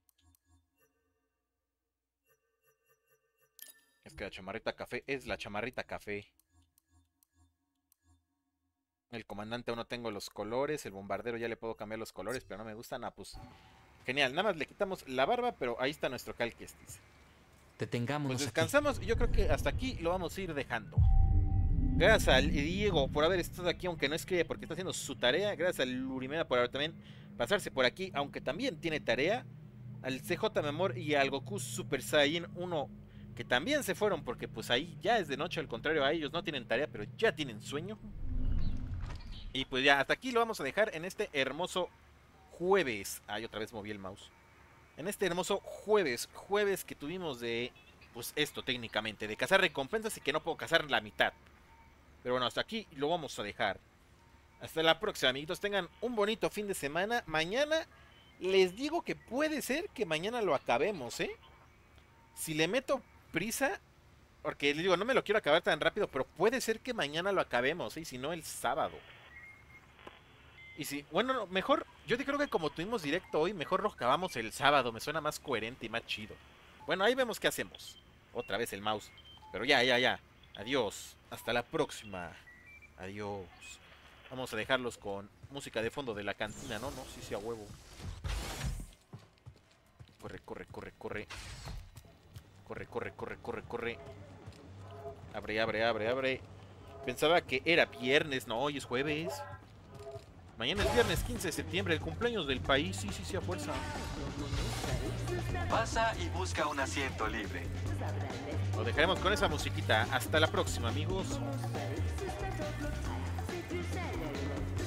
Es que la chamarrita café es la chamarrita café. El comandante aún no tengo los colores. El bombardero ya le puedo cambiar los colores, pero no me gustan. Ah, pues genial. Nada más le quitamos la barba, pero ahí está nuestro Cal Kestis. Detengámonos Pues aquí. descansamos y yo creo que hasta aquí lo vamos a ir dejando. Gracias al Diego por haber estado aquí, aunque no escribe porque está haciendo su tarea. Gracias al Lurimeda por haber también pasarse por aquí, aunque también tiene tarea. Al C J Memor y al Goku Super Saiyan uno, que también se fueron porque pues ahí ya es de noche. Al contrario, a ellos no tienen tarea, pero ya tienen sueño. Y pues ya, hasta aquí lo vamos a dejar en este hermoso jueves. Ay, otra vez moví el mouse. En este hermoso jueves, jueves que tuvimos de pues esto técnicamente, de cazar recompensas y que no puedo cazar la mitad. Pero bueno, hasta aquí lo vamos a dejar. Hasta la próxima, amiguitos. Tengan un bonito fin de semana. Mañana les digo que puede ser que mañana lo acabemos, ¿eh? Si le meto prisa, porque les digo, no me lo quiero acabar tan rápido, pero puede ser que mañana lo acabemos, ¿eh? Y si no, el sábado. Y si, bueno, no, mejor, yo creo que como tuvimos directo hoy, mejor lo acabamos el sábado. Me suena más coherente y más chido. Bueno, ahí vemos qué hacemos. Otra vez el mouse. Pero ya, ya, ya. Adiós. Hasta la próxima. Adiós. Vamos a dejarlos con música de fondo de la cantina, ¿no? No, sí, sí, a huevo. Corre, corre, corre, corre. Corre, corre, corre, corre, corre. Abre, abre, abre, abre. Pensaba que era viernes, no, hoy es jueves. Mañana es viernes quince de septiembre, el cumpleaños del país. Sí, sí, sí, a fuerza. Pasa y busca un asiento libre. Lo dejaremos con esa musiquita. Hasta la próxima, amigos.